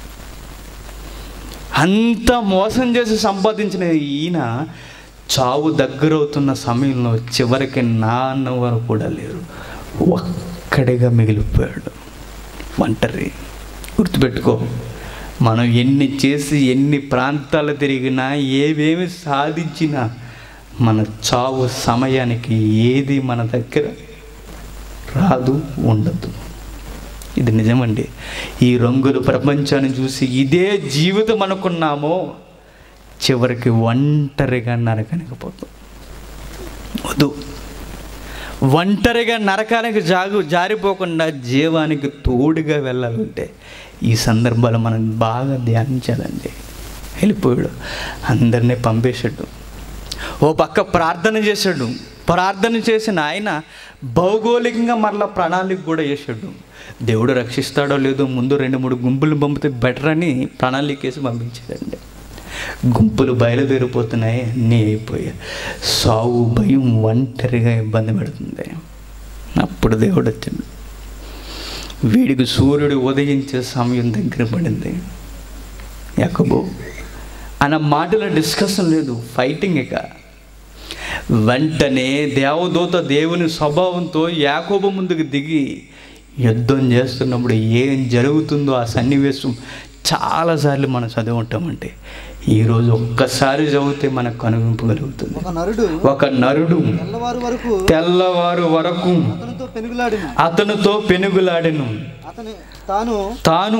అంత మోసం చేసి సంపాదించిన ఈయన చావు దగ్గరవుతున్న సమయంలో చివరికి నాన్నవారు కూడా లేరు, ఒక్కడిగా మిగిలిపోయాడు, ఒంటరి. గుర్తుపెట్టుకో, మనం ఎన్ని చేసి ఎన్ని ప్రాంతాలు తిరిగినా ఏవేమి సాధించినా మన చావు సమయానికి ఏది మన దగ్గర రాదు, ఉండదు. ఇది నిజమండి. ఈ రంగుల ప్రపంచాన్ని చూసి ఇదే జీవితం అనుకున్నామో చివరికి ఒంటరిగా నరకానికి పోతాం. వద్దు. ఒంటరిగా నరకానికి జారిపోకుండా జీవానికి తోడుగా వెళ్ళాలంటే ఈ సందర్భాలు మనం బాగా ధ్యానించాలండి. వెళ్ళిపోయాడు, అందరినీ పంపేశాడు. ఓ పక్క ప్రార్థన చేశాడు. ప్రార్థన చేసిన ఆయన భౌగోళికంగా మరలా ప్రణాళిక కూడా చేశాడు. దేవుడు రక్షిస్తాడో లేదో ముందు 2-3 గుంపులు పంపితే బెటర్ అని ప్రణాళిక వేసి పంపించాడండి. గుంపులు బయలుదేరిపోతున్నాయి, అన్నీ అయిపోయాయి. సావు భయం ఒంటరిగా ఇబ్బంది పెడుతుంది. అప్పుడు దేవుడు వచ్చింది. వీడికి సూర్యుడు ఉదయించే సమయం దగ్గర పడింది. యాకోబు అన్న మాటల డిస్కషన్ లేదు, ఫైటింగ్. ఇక వెంటనే దేవదూత దేవుని స్వభావంతో యాకోబు ముందుకు దిగి యుద్ధం చేస్తున్నప్పుడు ఏం జరుగుతుందో ఆ సన్నివేశం చాలాసార్లు మనం చదివి ఉంటామంటే ఈరోజు ఒక్కసారి చదివితే మనకు కనువింపగలుగుతుంది. ఒక నరుడు తెల్లవారు వరకు అతనితో పెనుగులాడెను. తాను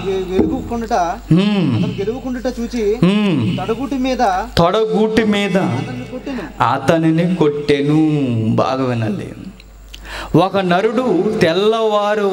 గెలువకుండుట చూచి తొడగూటి మీద అతనిని కొట్టెను. బాగా వినాలి. ఒక నరుడు తెల్లవారు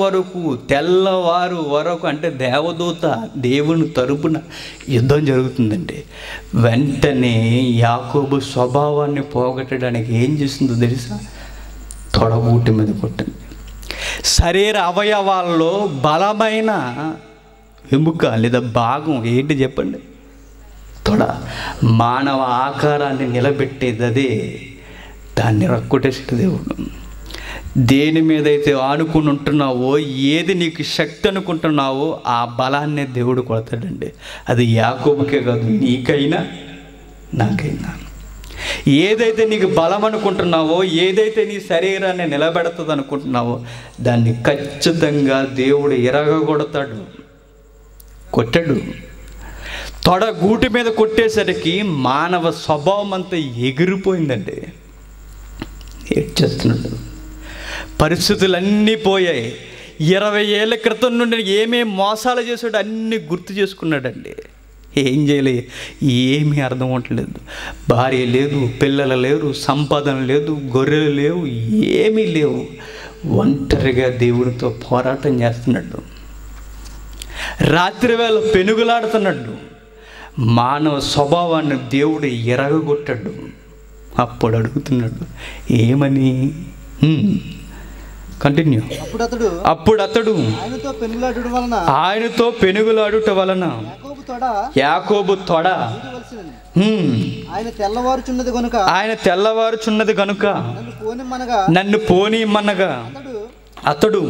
వరకు అంటే దేవదూత దేవుని తరపున యుద్ధం జరుగుతుందండి. వెంటనే యాకోబు స్వభావాన్ని పోగొట్టడానికి ఏం చేస్తుందో తెలుసా? తొడగూటి మీద కొట్టింది. శరీర అవయవాల్లో బలమైన ఎముక లేదా భాగం ఏంటి చెప్పండి? తొడ. మానవ ఆకారాన్ని నిలబెట్టేది అదే. దాన్ని రక్కొట్టేసాడు దేవుడు. దేని మీద అయితే ఆనుకుని ఉంటున్నావో, ఏది నీకు శక్తి అనుకుంటున్నావో ఆ బలాన్నే దేవుడు కొడతాడండి. అది యాకోబుకే కాదు, నీకైనా నాకైనా. ఏదైతే నీకు బలం అనుకుంటున్నావో, ఏదైతే నీ శరీరాన్ని నిలబెడుతుంది అనుకుంటున్నావో దాన్ని ఖచ్చితంగా దేవుడు ఎరగొడతాడు. కొట్టాడు. తొడ గూటి మీద కొట్టేసరికి మానవ స్వభావం అంతా ఎగిరిపోయిందండి. ఏడ్చేస్తున్నాడు. పరిస్థితులన్నీ పోయాయి. 20 ఏళ్ళ క్రితం నుండి ఏమేమి మోసాలు చేసాడో అన్నీ గుర్తు చేసుకున్నాడండి. ఏం చేయలే, ఏమీ అర్థం అవ్వట్లేదు. భార్య లేదు, పిల్లలు లేరు, సంపాదన లేదు, గొర్రెలు లేవు, ఏమీ లేవు. ఒంటరిగా దేవునితో పోరాటం చేస్తున్నాడు. రాత్రివేళ పెనుగులాడుతున్నాడు. మానవ స్వభావాన్ని దేవుడు ఎరగొట్టాడు. అప్పుడు అడుగుతున్నాడు ఏమని? కంటిన్యూ. అప్పుడు అతడు ఆయనతో పెనుగులాడుట వలన యాకోబు తొడ ఆయన తెల్లవారుచున్నది గనుక నన్ను పోనీమనగా అతడు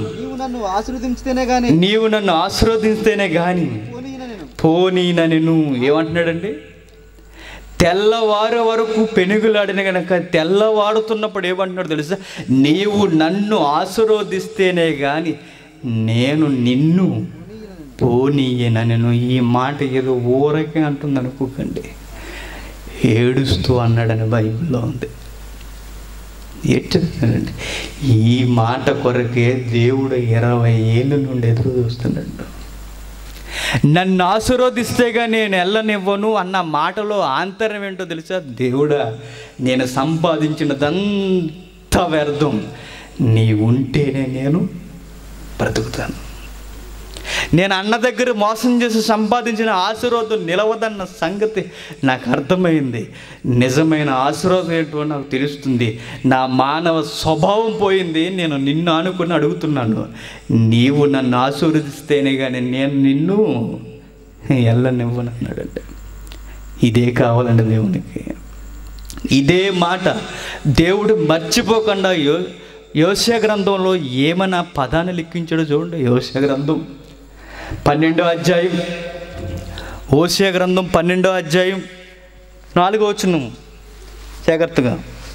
నీవు నన్ను ఆశీర్వదించితేనే గాని పోనీనను. ఏమంటున్నాడండి? తెల్లవారు వరకు పెనుగులాడిన కనుక తెల్లవారుతున్నప్పుడు ఏమంటున్నాడు తెలుసా? నీవు నన్ను ఆశీర్వదిస్తేనే కానీ నేను నిన్ను పోనీయనను. ఈ మాట ఏదో ఊరకే అంటుంది అనుకోకండి, ఏడుస్తూ అన్నాడని బైబిల్లో ఉంది. ఏం చెప్తానండి, ఈ మాట కొరకే దేవుడు 20 ఏళ్ళ నుండి ఎదురు చూస్తున్నాడు. నన్ను ఆశీర్వదిస్తేగా నేను వెళ్ళనివ్వను అన్న మాటలో ఆంతర్యం ఏంటో తెలుసా? దేవుడా, నేను సంపాదించినదంతా వ్యర్థం, నీ ఉంటేనే నేను బ్రతుకుతాను. నేను అన్న దగ్గర మోసం చేసి సంపాదించిన ఆశీర్వాదం నిలవదన్న సంగతి నాకు అర్థమైంది. నిజమైన ఆశీర్వాదం ఏంటో నాకు తెలుస్తుంది. నా మానవ స్వభావం పోయింది. నేను నిన్ను అనుకుని అడుగుతున్నాను, నీవు నన్ను ఆశీర్వదిస్తేనే కానీ నేను నిన్ను వెళ్ళనివ్వను అన్నాడంటే. ఇదే కావాలండి దేవునికి. ఇదే మాట దేవుడు మర్చిపోకుండా యోషియా గ్రంథంలో ఏమన్నా పదాన్ని లిఖించాడో చూడండి. యోషియా గ్రంథం 12వ అధ్యాయం, హోషేయ గ్రంథం 12వ అధ్యాయం 4వ వచనం జాగ్రత్తగా.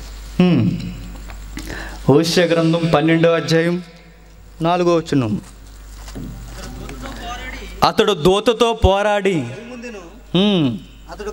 హోషేయ గ్రంథం 12వ అధ్యాయం 4వ వచనం. అతడు దూతతో పోరాడి అతడు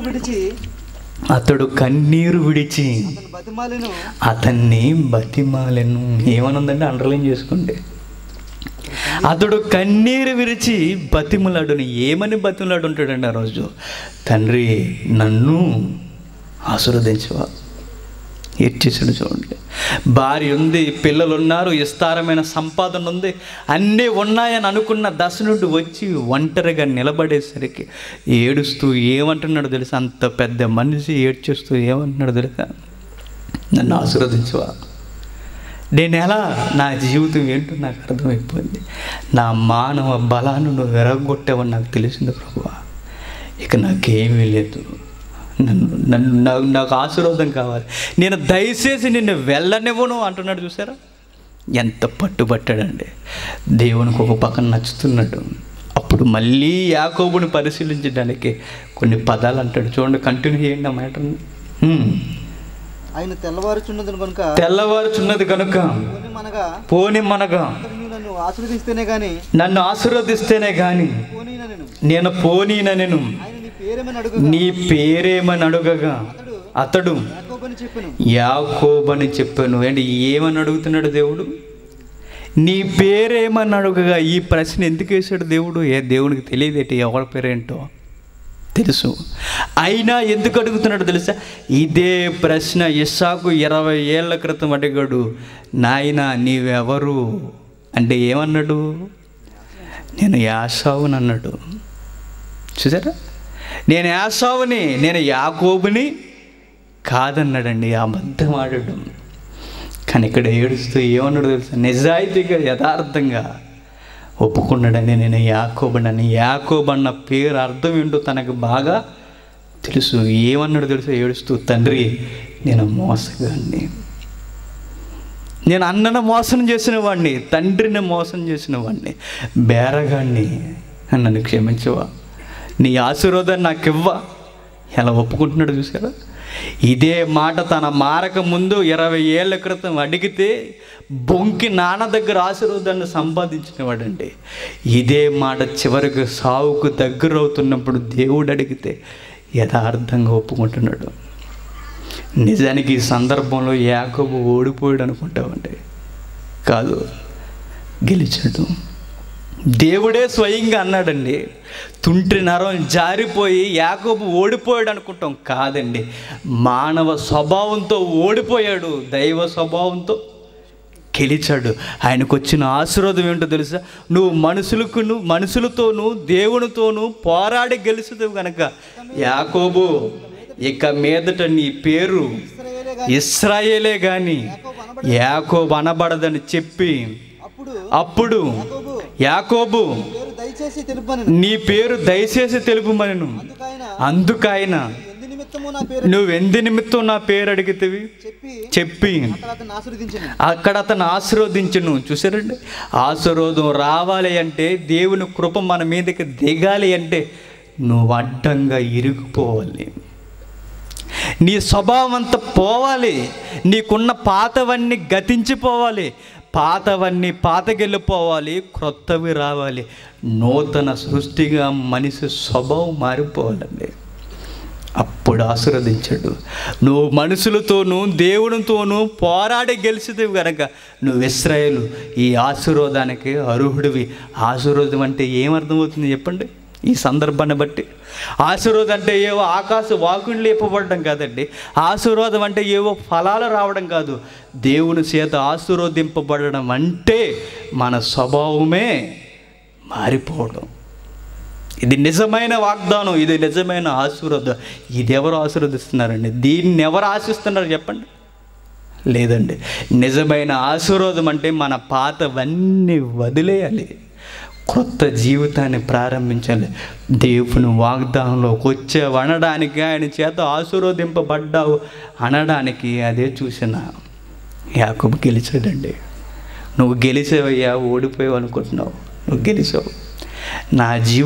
కన్నీరు విడిచి అతన్ని బతిమాలెను. ఏమనుందంటే అండర్లైన్ చేసుకోండి. అతడు కన్నీరు విరిచి బతిమలాడుని. ఏమని బతిమలాడు ఉంటాడండి ఆ రోజు? తండ్రి, నన్ను ఆశీర్వదించవా. ఏడ్చేసాడు చూడండి. భార్య ఉంది, పిల్లలు ఉన్నారు, విస్తారమైన సంపాదన ఉంది, అన్నీ ఉన్నాయని అనుకున్న దశ నుండి వచ్చి ఒంటరిగా నిలబడేసరికి ఏడుస్తూ ఏమంటున్నాడు తెలుసా? అంత పెద్ద మనిషి ఏడ్చేస్తూ ఏమంటున్నాడు తెలుసా? నన్ను ఆశీర్వదించవా. నేను ఎలా, నా జీవితం ఏంటో నాకు అర్థమైపోయింది. నా మానవ బలాన్ని నువ్వు విరగొట్టావని నాకు తెలిసింది ప్రభువా. ఇక నాకేమీ లేదు. నాకు ఆశీర్వాదం కావాలి. నేను దయచేసి నిన్ను వెళ్ళనివ్వను అంటున్నాడు. చూసారా ఎంత పట్టుబట్టాడండి. దేవునికి ఒక పక్కన నచ్చుతున్నాడు. అప్పుడు మళ్ళీ యాకోబుని పరిశీలించడానికి కొన్ని పదాలు అంటాడు. చూడండి, కంటిన్యూ చేయండి ఆ మ్యాటర్ని. ఆయన తెల్లవారుచున్నది కనుక పోని మనగా నన్ను ఆశీర్వదిస్తేనే గాని నేను పోనీనను. నీ పేరేమని అడుగగా అతడు యాకోబని చెప్పాను. అంటే ఏమని అడుగుతున్నాడు దేవుడు? నీ పేరేమని అడుగగా. ఈ ప్రశ్న ఎందుకు వేశాడు దేవుడు? దేవునికి తెలియదేటి ఎవరి పేరేంటో తెలుసు. అయినా ఎందుకు అడుగుతున్నాడు తెలుసా? ఇదే ప్రశ్న ఇస్సాకు 20 ఏళ్ల క్రితం అడిగాడు. నాయన నీవెవరు అంటే ఏమన్నాడు? నేను యాసావుని అన్నాడు. చూసారా, నేను యాసావుని, నేను యాకోబుని కాదన్నాడండి. అబద్ధం ఆడాడు. కానీ ఇక్కడ ఏడుస్తూ ఏమన్నాడు తెలుసా? నిజాయితీగా యథార్థంగా ఒప్పుకున్నాడని నేను యాకోబునని. యాకోబు అన్న పేరు అర్థం ఏంటో తనకు బాగా తెలుసు. ఏమన్నాడు తెలుసా? ఏడుస్తూ, తండ్రి నేను మోసగాడిని, నేను అన్నను మోసం చేసిన వాడిని, తండ్రిని మోసం చేసిన వాడిని, బేరగాడిని, నన్ను క్షమించవా, నీ ఆశీర్వాదాన్ని నాకు ఇవ్వా. ఎలా ఒప్పుకుంటున్నాడు చూసారా? ఇదే మాట తన మారక ముందు 20 ఏళ్ల క్రితం అడిగితే బొంకి నాన్న దగ్గర ఆశీర్వాదాన్ని సంపాదించిన వాడండి. ఇదే మాట చివరికి సావుకు దగ్గర అవుతున్నప్పుడు దేవుడు అడిగితే యథార్థంగా ఒప్పుకుంటున్నాడు. నిజానికి ఈ సందర్భంలో యాకోబు ఓడిపోయాడు అనుకుంటామండి. కాదు, గెలిచాడు. దేవుడే స్వయంగా అన్నాడండి. తుంట్రి నరం జారిపోయి యాకోబు ఓడిపోయాడు అనుకుంటాం. కాదండి, మానవ స్వభావంతో ఓడిపోయాడు, దైవ స్వభావంతో గెలిచాడు. ఆయనకు వచ్చిన ఆశీర్వాదం ఏంటో తెలుసా? నువ్వు మనుషులతోనూ దేవునితోనూ పోరాడి గెలుచుతావు కనుక యాకోబు, ఇక మీదట నీ పేరు ఇశ్రాయేలే గాని యాకోబు అనబడదని చెప్పి అప్పుడు యాకోబు నీ పేరు దయచేసి తెలుపుమనెను. అందుకైన నువ్వెందు నిమిత్తం నా పేరు అడిగితేవి చెప్పి అక్కడ అతను ఆశీర్వదించును. చూసారండి, ఆశీర్వాదం రావాలి అంటే, దేవుని కృప మన మీదకి దిగాలి అంటే నువ్వు అడ్డంగా ఇరుక్కుపోవాలి. నీ స్వభావం అంతా పోవాలి, నీకున్న పాతవన్నీ గతించిపోవాలి, పాతవన్నీ పాతకెళ్ళిపోవాలి, క్రొత్తవి రావాలి. నూతన సృష్టిగా మనిషి స్వభావం మారిపోవాలండి. అప్పుడు ఆశీర్వదించాడు. నువ్వు మనుషులతోనూ దేవునితోనూ పోరాడి గెలిచితివి కనుక నువ్వు ఇశ్రాయేలు ఈ ఆశీర్వాదానికి అర్హుడివి. ఆశీర్వాదం అంటే ఏమర్థమవుతుంది చెప్పండి ఈ సందర్భాన్ని బట్టి? ఆశీర్వాదం అంటే ఏవో ఆకాశ వాకులు లేపబడడం కాదండి. ఆశీర్వాదం అంటే ఏవో ఫలాలు రావడం కాదు. దేవుని చేత ఆశీర్వదింపబడడం అంటే మన స్వభావమే మారిపోవడం. ఇది నిజమైన వాగ్దానం, ఇది నిజమైన ఆశీర్వాదం. ఇది ఎవరు ఆశీర్వదిస్తున్నారండి? దీన్ని ఎవరు ఆశిస్తున్నారు చెప్పండి? లేదండి. నిజమైన ఆశీర్వాదం అంటే మన పాతవన్నీ వదిలేయాలి, క్రొత్త జీవితాన్ని ప్రారంభించాలి. దేవుని వాగ్దానంలోకి వచ్చావు అనడానికి, ఆయన చేత ఆశీర్వదింపబడ్డావు అనడానికి అదే చూసిన యాకోబు గెలిచాడండి. నువ్వు గెలిచావయ్యా, ఓడిపోయావు అనుకుంటున్నావు. నువ్వు గెలిచావు. నా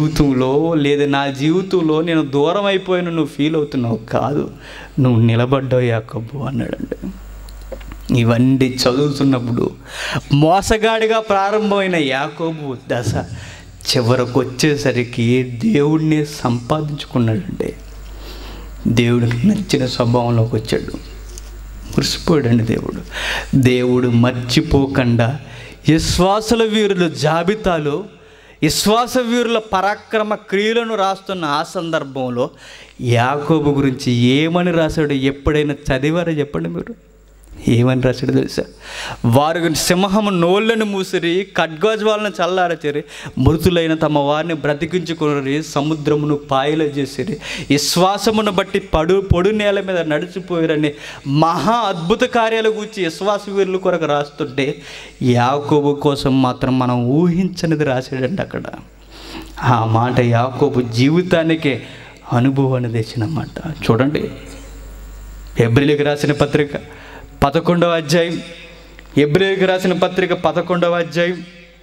జీవితంలో నేను దూరం అయిపోయాను నువ్వు ఫీల్ అవుతున్నావు కాదు, నువ్వు నిలబడ్డావు యాకోబు అన్నాడండి. ఇవన్నీ చదువుతున్నప్పుడు మోసగాడిగా ప్రారంభమైన యాకోబు దశ చివరకు వచ్చేసరికి దేవుడిని సంపాదించుకున్నాడండి. దేవుడికి నచ్చిన స్వభావంలోకి వచ్చాడు. మురిసిపోయాడండి దేవుడు మర్చిపోకుండా విశ్వాసుల వీరుల జాబితాలో విశ్వాస వీరుల పరాక్రమ క్రియలను రాస్తున్న ఆ సందర్భంలో యాకోబు గురించి ఏమని రాశాడు? ఎప్పుడైనా చదివారో చెప్పండి మీరు? ఏమని రాశాడు తెలుసా? వారు సింహము నోళ్ళను మూసిరి, ఖడ్గజ్వాలను చల్లారచిరి, మృతులైన తమ వారిని బ్రతికించుకుని సముద్రమును పాయలు చేసిరి, విశ్వాసమును బట్టి పొడు నేల మీద నడిచిపోయారని మహా అద్భుత కార్యాల గురించి విశ్వాస వీరుల కొరకు రాస్తుంటే యాకోబు కోసం మాత్రం మనం ఊహించనిది రాశాడండి అక్కడ. ఆ మాట యాకోబు జీవితానికే అనుభవాన్ని తెచ్చిన మాట. చూడండి, హెబ్రీయులకు రాసిన పత్రిక 11వ అధ్యాయం, హెబ్రీయులకు రాసిన పత్రిక 11వ అధ్యాయం,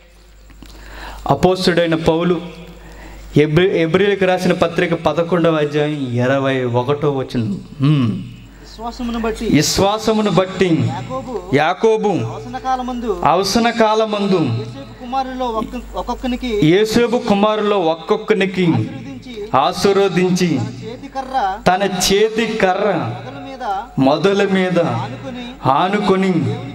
అపోస్తుడైన పౌలు హెబ్రీయులకు రాసిన పత్రిక 11వ అధ్యాయం 21వ వచనం. విశ్వాసమును బట్టి యాకోబు అవసన కాలమందు యోసేపు కుమారులో ఒక్కొక్కనికి ఆశీర్వదించి తన చేతి కర్ర మొదల మీద ఆనుకొని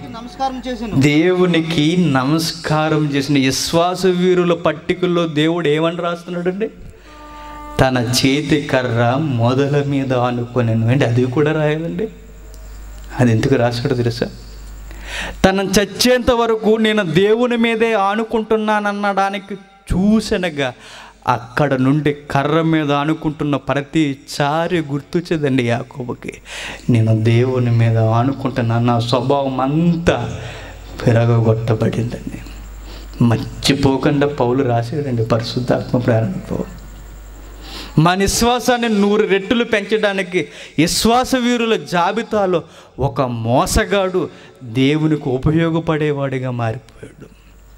దేవునికి నమస్కారం చేసిన విశ్వాస వీరుల పట్టికల్లో దేవుడు ఏమని రాస్తున్నాడండి? తన చేతి కర్ర మొదల మీద ఆనుకొనెను. అంటే అది కూడా రాయాలండి. అది ఎందుకు రాశాడో తెలుసా? తన చచ్చేంత వరకు నేను దేవుని మీదే ఆనుకుంటున్నాననడానికి చూసనగా అక్కడ నుండి కర్ర మీద ఆనుకుంటున్న ప్రతిసారి గుర్తొచ్చేదండి యాకోబుకి, నేను దేవుని మీద ఆనుకుంటున్నా, నా స్వభావం అంతా పెరగొట్టబడిందండి. మర్చిపోకుండా పౌలు రాశాడండి పరిశుద్ధాత్మ ప్రేరణతో. మన విశ్వాసాన్ని 100 రెట్లు పెంచడానికి విశ్వాస వీరుల జాబితాలో ఒక మోసగాడు దేవునికి ఉపయోగపడేవాడిగా మారిపోయాడు.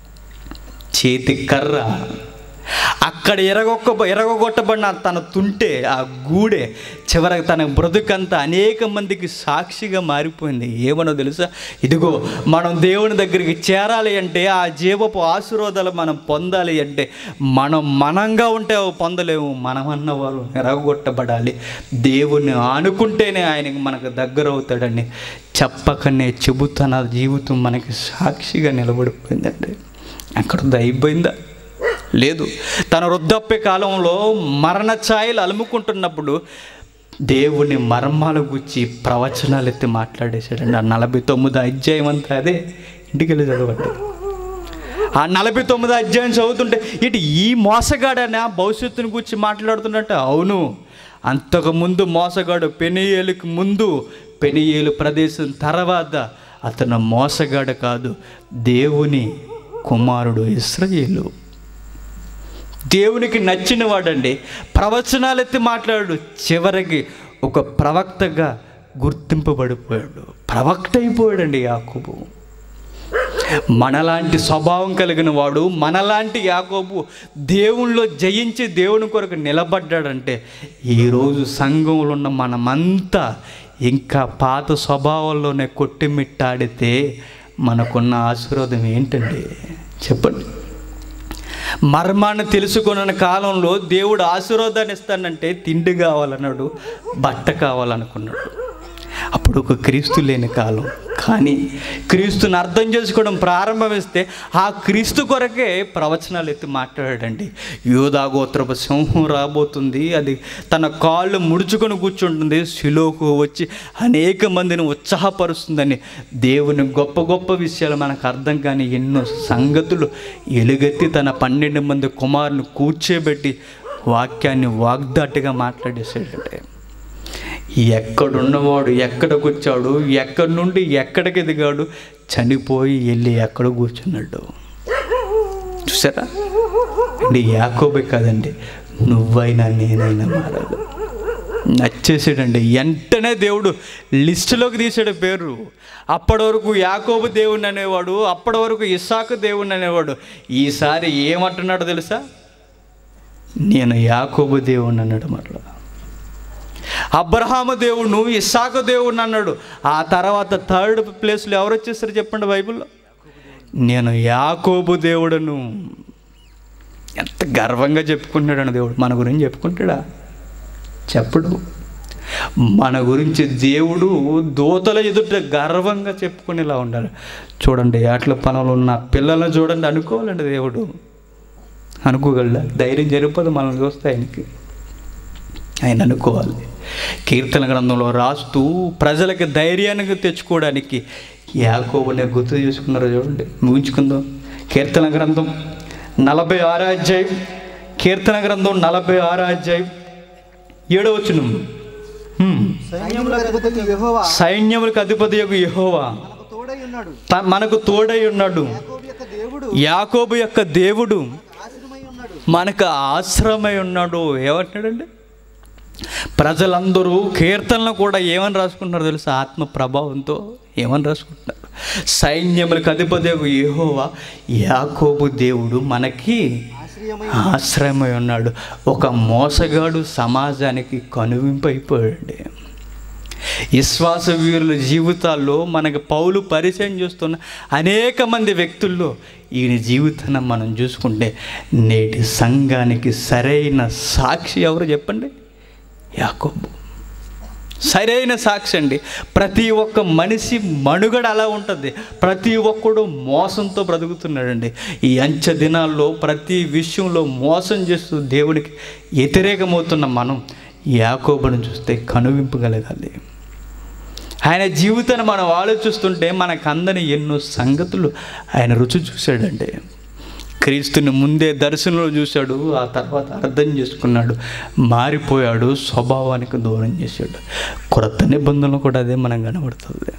చేతి కర్ర అక్కడ ఎరగొట్టబడిన తన తుంటే, ఆ గూడే చివరికి తన బ్రతుకంతా అనేక మందికి సాక్షిగా మారిపోయింది. ఏమనో తెలుసా? ఇదిగో మనం దేవుని దగ్గరికి చేరాలి అంటే, ఆ జీవపు ఆశీర్వాదాలు మనం పొందాలి అంటే మనంగా ఉంటే పొందలేము. మనమన్న వారు ఎరగొట్టబడాలి. దేవుణ్ణి ఆనుకుంటేనే ఆయనకి మనకు దగ్గర అవుతాడని చెప్పకనే చెబుతున్న జీవితం మనకి సాక్షిగా నిలబడిపోయిందండి. అక్కడ అయిపోయిందా? లేదు. తన వృద్ధాప్య కాలంలో మరణ ఛాయలు అలుముకుంటున్నప్పుడు దేవుని మర్మాల గురించి ప్రవచనాలు ఎత్తి మాట్లాడేశాడండి. ఆ 49వ అధ్యాయం అంతా అదే. ఇంటికి వెళ్ళి చదవండి. ఆ 49వ అధ్యాయం చదువుతుంటే ఇటు ఈ మోసగాడనే భవిష్యత్తుని గురించి మాట్లాడుతున్నట్టు. అవును, అంతకుముందు మోసగాడు పెనియేలుకి ముందు, పెనియేలు ప్రదేశం తర్వాత అతను మోసగాడు కాదు, దేవుని కుమారుడు ఇశ్రాయేలు. దేవునికి నచ్చిన వాడండి. ప్రవచనాలు ఎత్తి మాట్లాడు. చివరికి ఒక ప్రవక్తగా గుర్తింపబడిపోయాడు. ప్రవక్త అయిపోయాడండి యాకోబు. మనలాంటి స్వభావం కలిగిన వాడు, మనలాంటి యాకోబు దేవునిలో జయించి దేవుని కొరకు నిలబడ్డాడంటే ఈరోజు సంఘంలో ఉన్న మనమంతా ఇంకా పాత స్వభావంలోనే కొట్టిమిట్టాడితే మనకున్న ఆశీర్వాదం ఏంటండి చెప్పండి. మర్మాన్ని తెలుసుకున్న కాలంలో దేవుడు ఆశీర్వాదాన్ని ఇస్తానంటే తిండి కావాలన్నాడు, బట్ట కావాలనుకున్నాడు. అప్పుడు ఒక క్రీస్తు లేని కాలం. కానీ క్రీస్తుని అర్థం చేసుకోవడం ప్రారంభమిస్తే ఆ క్రీస్తు కొరకే ప్రవచనాలు ఎత్తి మాట్లాడాడండి. యూదా గోత్రపు సింహం రాబోతుంది, అది తన కాళ్ళు ముడుచుకొని కూర్చుంటుంది, శిలోకు వచ్చి అనేక మందిని ఉత్సాహపరుస్తుందని దేవుని గొప్ప గొప్ప విషయాలు మనకు అర్థం కాని ఎన్నో సంగతులు ఎలుగెత్తి తన 12 మంది కుమారుని కూర్చోబెట్టి వాక్యాన్ని వాగ్దాటిగా మాట్లాడేసాడంటే ఎక్కడున్నవాడు ఎక్కడికి వచ్చాడు, ఎక్కడి నుండి ఎక్కడికి ఎదిగాడు, చనిపోయి వెళ్ళి ఎక్కడ కూర్చున్నాడు. చూసారా అండి, యాకోబే కాదండి, నువ్వైనా నేనైనా మారాలి. నచ్చేసాడండి. వెంటనే దేవుడు లిస్టులోకి తీసాడు పేరు. అప్పటి వరకు యాకోబు దేవుణ్ణి అనేవాడు, అప్పటి వరకు ఇస్సాకు దేవుణ్ణి అనేవాడు. ఈసారి ఏమంటున్నాడు తెలుసా? నేను యాకోబు దేవుణ్ణి అన్నాడు. మరలా అబ్రహాము దేవుడు, ఇస్సాకు దేవుడు అన్నాడు. ఆ తర్వాత 3rd ప్లేస్లో ఎవరు వచ్చేస్తారు చెప్పండి బైబిల్లో? నేను యాకోబు దేవుడను. ఎంత గర్వంగా చెప్పుకుంటాడని దేవుడు. మన గురించి చెప్పుకుంటాడా? చెప్పడు. మన గురించి దేవుడు దూతల ఎదుట గర్వంగా చెప్పుకునేలా ఉండాలి. చూడండి, ఆటల పనులు ఉన్న పిల్లలను చూడండి అనుకోవాలండి. దేవుడు అనుకోగలడా? ధైర్యం జరిపోదు మనల్ని చూస్తే ఆయనకి. ఆయన అనుకోవాలి. కీర్తన గ్రంథంలో రాస్తూ ప్రజలకి ధైర్యానికి తెచ్చుకోవడానికి యాకోబునే గుర్తు చేసుకున్నారు. చూడండి, ముగించుకుందాం. కీర్తన గ్రంథం 46వ అధ్యాయం, కీర్తన గ్రంథం 46వ అధ్యాయం 7వ వచనం. సైన్యములకు అధిపతియగు యెహోవా మనకు తోడై ఉన్నాడు. యాకోబు యొక్క దేవుడు మనకు ఆశ్రమై ఉన్నాడు. ఏమంటాడండి? ప్రజలందరూ కీర్తనలు కూడా ఏమని రాసుకుంటున్నారు తెలుసా? ఆత్మ ప్రభావంతో ఏమని రాసుకుంటున్నారు? సైన్యములకు అధిపతియగు యెహోవా యాకోబు దేవుడు మనకి ఆశ్రయమై ఉన్నాడు. ఒక మోసగాడు సమాజానికి కనువింపైపోయాడు. విశ్వాస వీరుల జీవితాల్లో మనకు పౌలు పరిచయం చేస్తున్న అనేక మంది వ్యక్తుల్లో ఈయన జీవితాన్ని మనం చూసుకుంటే నేటి సంఘానికి సరైన సాక్షి ఎవరు చెప్పండి? యాకోబు. సరైన సాక్షి అండి. ప్రతి ఒక్క మనిషి మనుగడ అలా ఉంటుంది. ప్రతి ఒక్కడు మోసంతో బ్రతుకుతున్నాడండి. ఈ అంచె దినాల్లో ప్రతి విషయంలో మోసం చేస్తూ దేవుడికి వ్యతిరేకమవుతున్న మనం యాకోబును చూస్తే కనువింపగలగాలి. ఆయన జీవితాన్ని మనం ఆలోచిస్తుంటే మనకు అందని ఎన్నో సంగతులు ఆయన రుచి చూశాడండి. క్రీస్తుని ముందే దర్శనంలో చూశాడు, ఆ తర్వాత అర్థం చేసుకున్నాడు, మారిపోయాడు, స్వభావానికి దూరం చేశాడు. క్రొత్త నిబంధనలు కూడా అదే మనం కనబడుతుంది.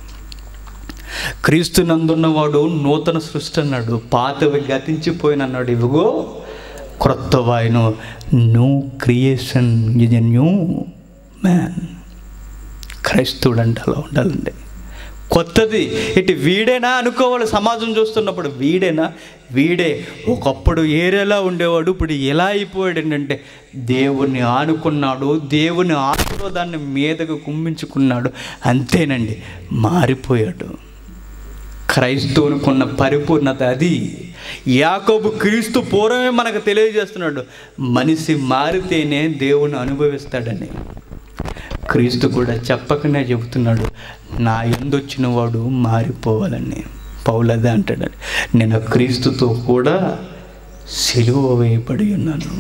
క్రీస్తునందున్నవాడు నూతన సృష్టి అన్నాడు, పాతవి గతించిపోయిన అన్నాడు, ఇవిగో క్రొత్త వాయును, new creation is a new man. క్రైస్తవుడు అంటే అలా ఉండాలండి. కొత్తది ఇటు వీడేనా అనుకోవాలి. సమాజం చూస్తున్నప్పుడు వీడేనా? వీడే. ఒకప్పుడు ఏరేలా ఉండేవాడు, ఇప్పుడు ఎలా అయిపోయాడు ఏంటంటే దేవుణ్ణి ఆనుకున్నాడు, దేవుని ఆశీర్వాదాన్ని మీదకు కుమ్మించుకున్నాడు. అంతేనండి, మారిపోయాడు. క్రైస్తవునికున్న పరిపూర్ణత అది. యాకోబు క్రీస్తు పూర్వమే మనకు తెలియజేస్తున్నాడు, మనిషి మారితేనే దేవుని అనుభవిస్తాడని. క్రీస్తు కూడా చెప్పకనే చెబుతున్నాడు, నా యందొచ్చిన వాడు మారిపోవాలని. పౌలు అదే అంటాడు, నేను క్రీస్తుతో కూడా సిలువ వేయబడి ఉన్నాను,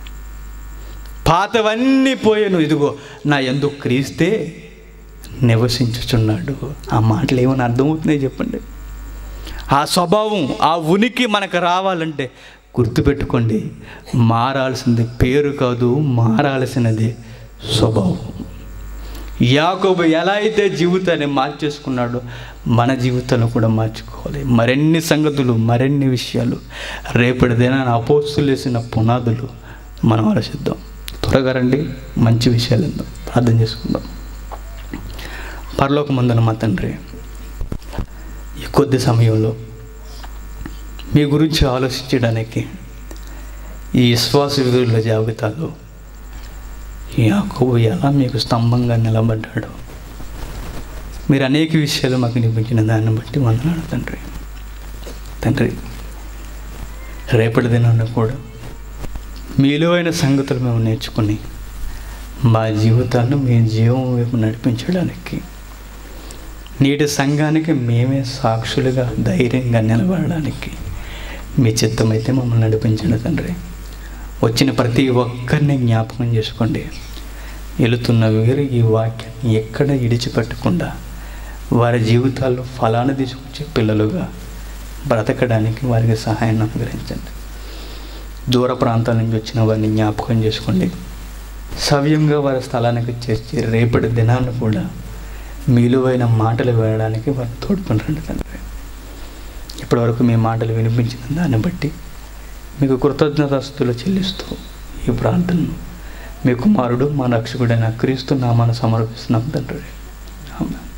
పాతవన్నీ పోయాను, ఇదిగో నా యందు క్రీస్తే నివసించుచున్నాడు. ఆ మాటలు ఏమైనా అర్థమవుతున్నాయి చెప్పండి? ఆ స్వభావం, ఆ ఉనికి మనకు రావాలంటే గుర్తుపెట్టుకోండి, మారాల్సింది పేరు కాదు, మారాల్సినది స్వభావం. యాకోబు ఎలా అయితే జీవితాన్ని మార్చేసుకున్నాడో మన జీవితాన్ని కూడా మార్చుకోవాలి. మరిన్ని సంగతులు, మరిన్ని విషయాలు రేపటిదైనా అపోస్తులు వేసిన పునాదులు మనం ఆలోచిద్దాం. త్వరగా రండి, మంచి విషయాలు ఎంతో ప్రార్థన చేసుకుందాం. పరలోకమందున మా తండ్రి, ఈ కొద్ది సమయంలో మీ గురించి ఆలోచించడానికి ఈ విశ్వాస వీరుల జాబితాలో యాకోబు ఎలా మీకు స్తంభంగా నిలబడ్డాడు, మీరు అనేక విషయాలు మాకు నిపించిన దాన్ని బట్టి వందనాలు తండ్రి. తండ్రి, రేపటి దినాన్ని కూడా మీలో అయిన సంగతులు మేము నేర్చుకుని మా జీవితాలను మీ జీవం వైపు నడిపించడానికి, నేటి సంఘానికి మేమే సాక్షులుగా ధైర్యంగా నిలబడడానికి మీ చిత్తమైతే మమ్మల్ని నడిపించండి తండ్రి. వచ్చిన ప్రతి ఒక్కరిని జ్ఞాపకం చేసుకోండి. వెళుతున్న వీరు ఈ వాక్యాన్ని ఎక్కడ ఇడిచిపెట్టకుండా వారి జీవితాల్లో ఫలాన్ని తీసుకొచ్చే పిల్లలుగా బ్రతకడానికి వారికి సహాయాన్ని అనుగ్రహించండి. దూర ప్రాంతాల నుంచి వచ్చిన వారిని జ్ఞాపకం చేసుకోండి. సవ్యంగా వారి స్థలానికి చేర్చి రేపటి దినాన్ని కూడా మీలువైన మాటలు వినడానికి వారిని తోడ్పడండి తండ్రి. ఇప్పటివరకు మీ మాటలు వినిపించిన దాన్ని బట్టి మీకు కృతజ్ఞతాస్తుతులు చెల్లిస్తూ ఈ ప్రార్థనను మీ కుమారుడు మా రక్షకుడైన క్రీస్తు నామాన సమర్పిస్తున్నాం తండ్రి. ఆమేన్.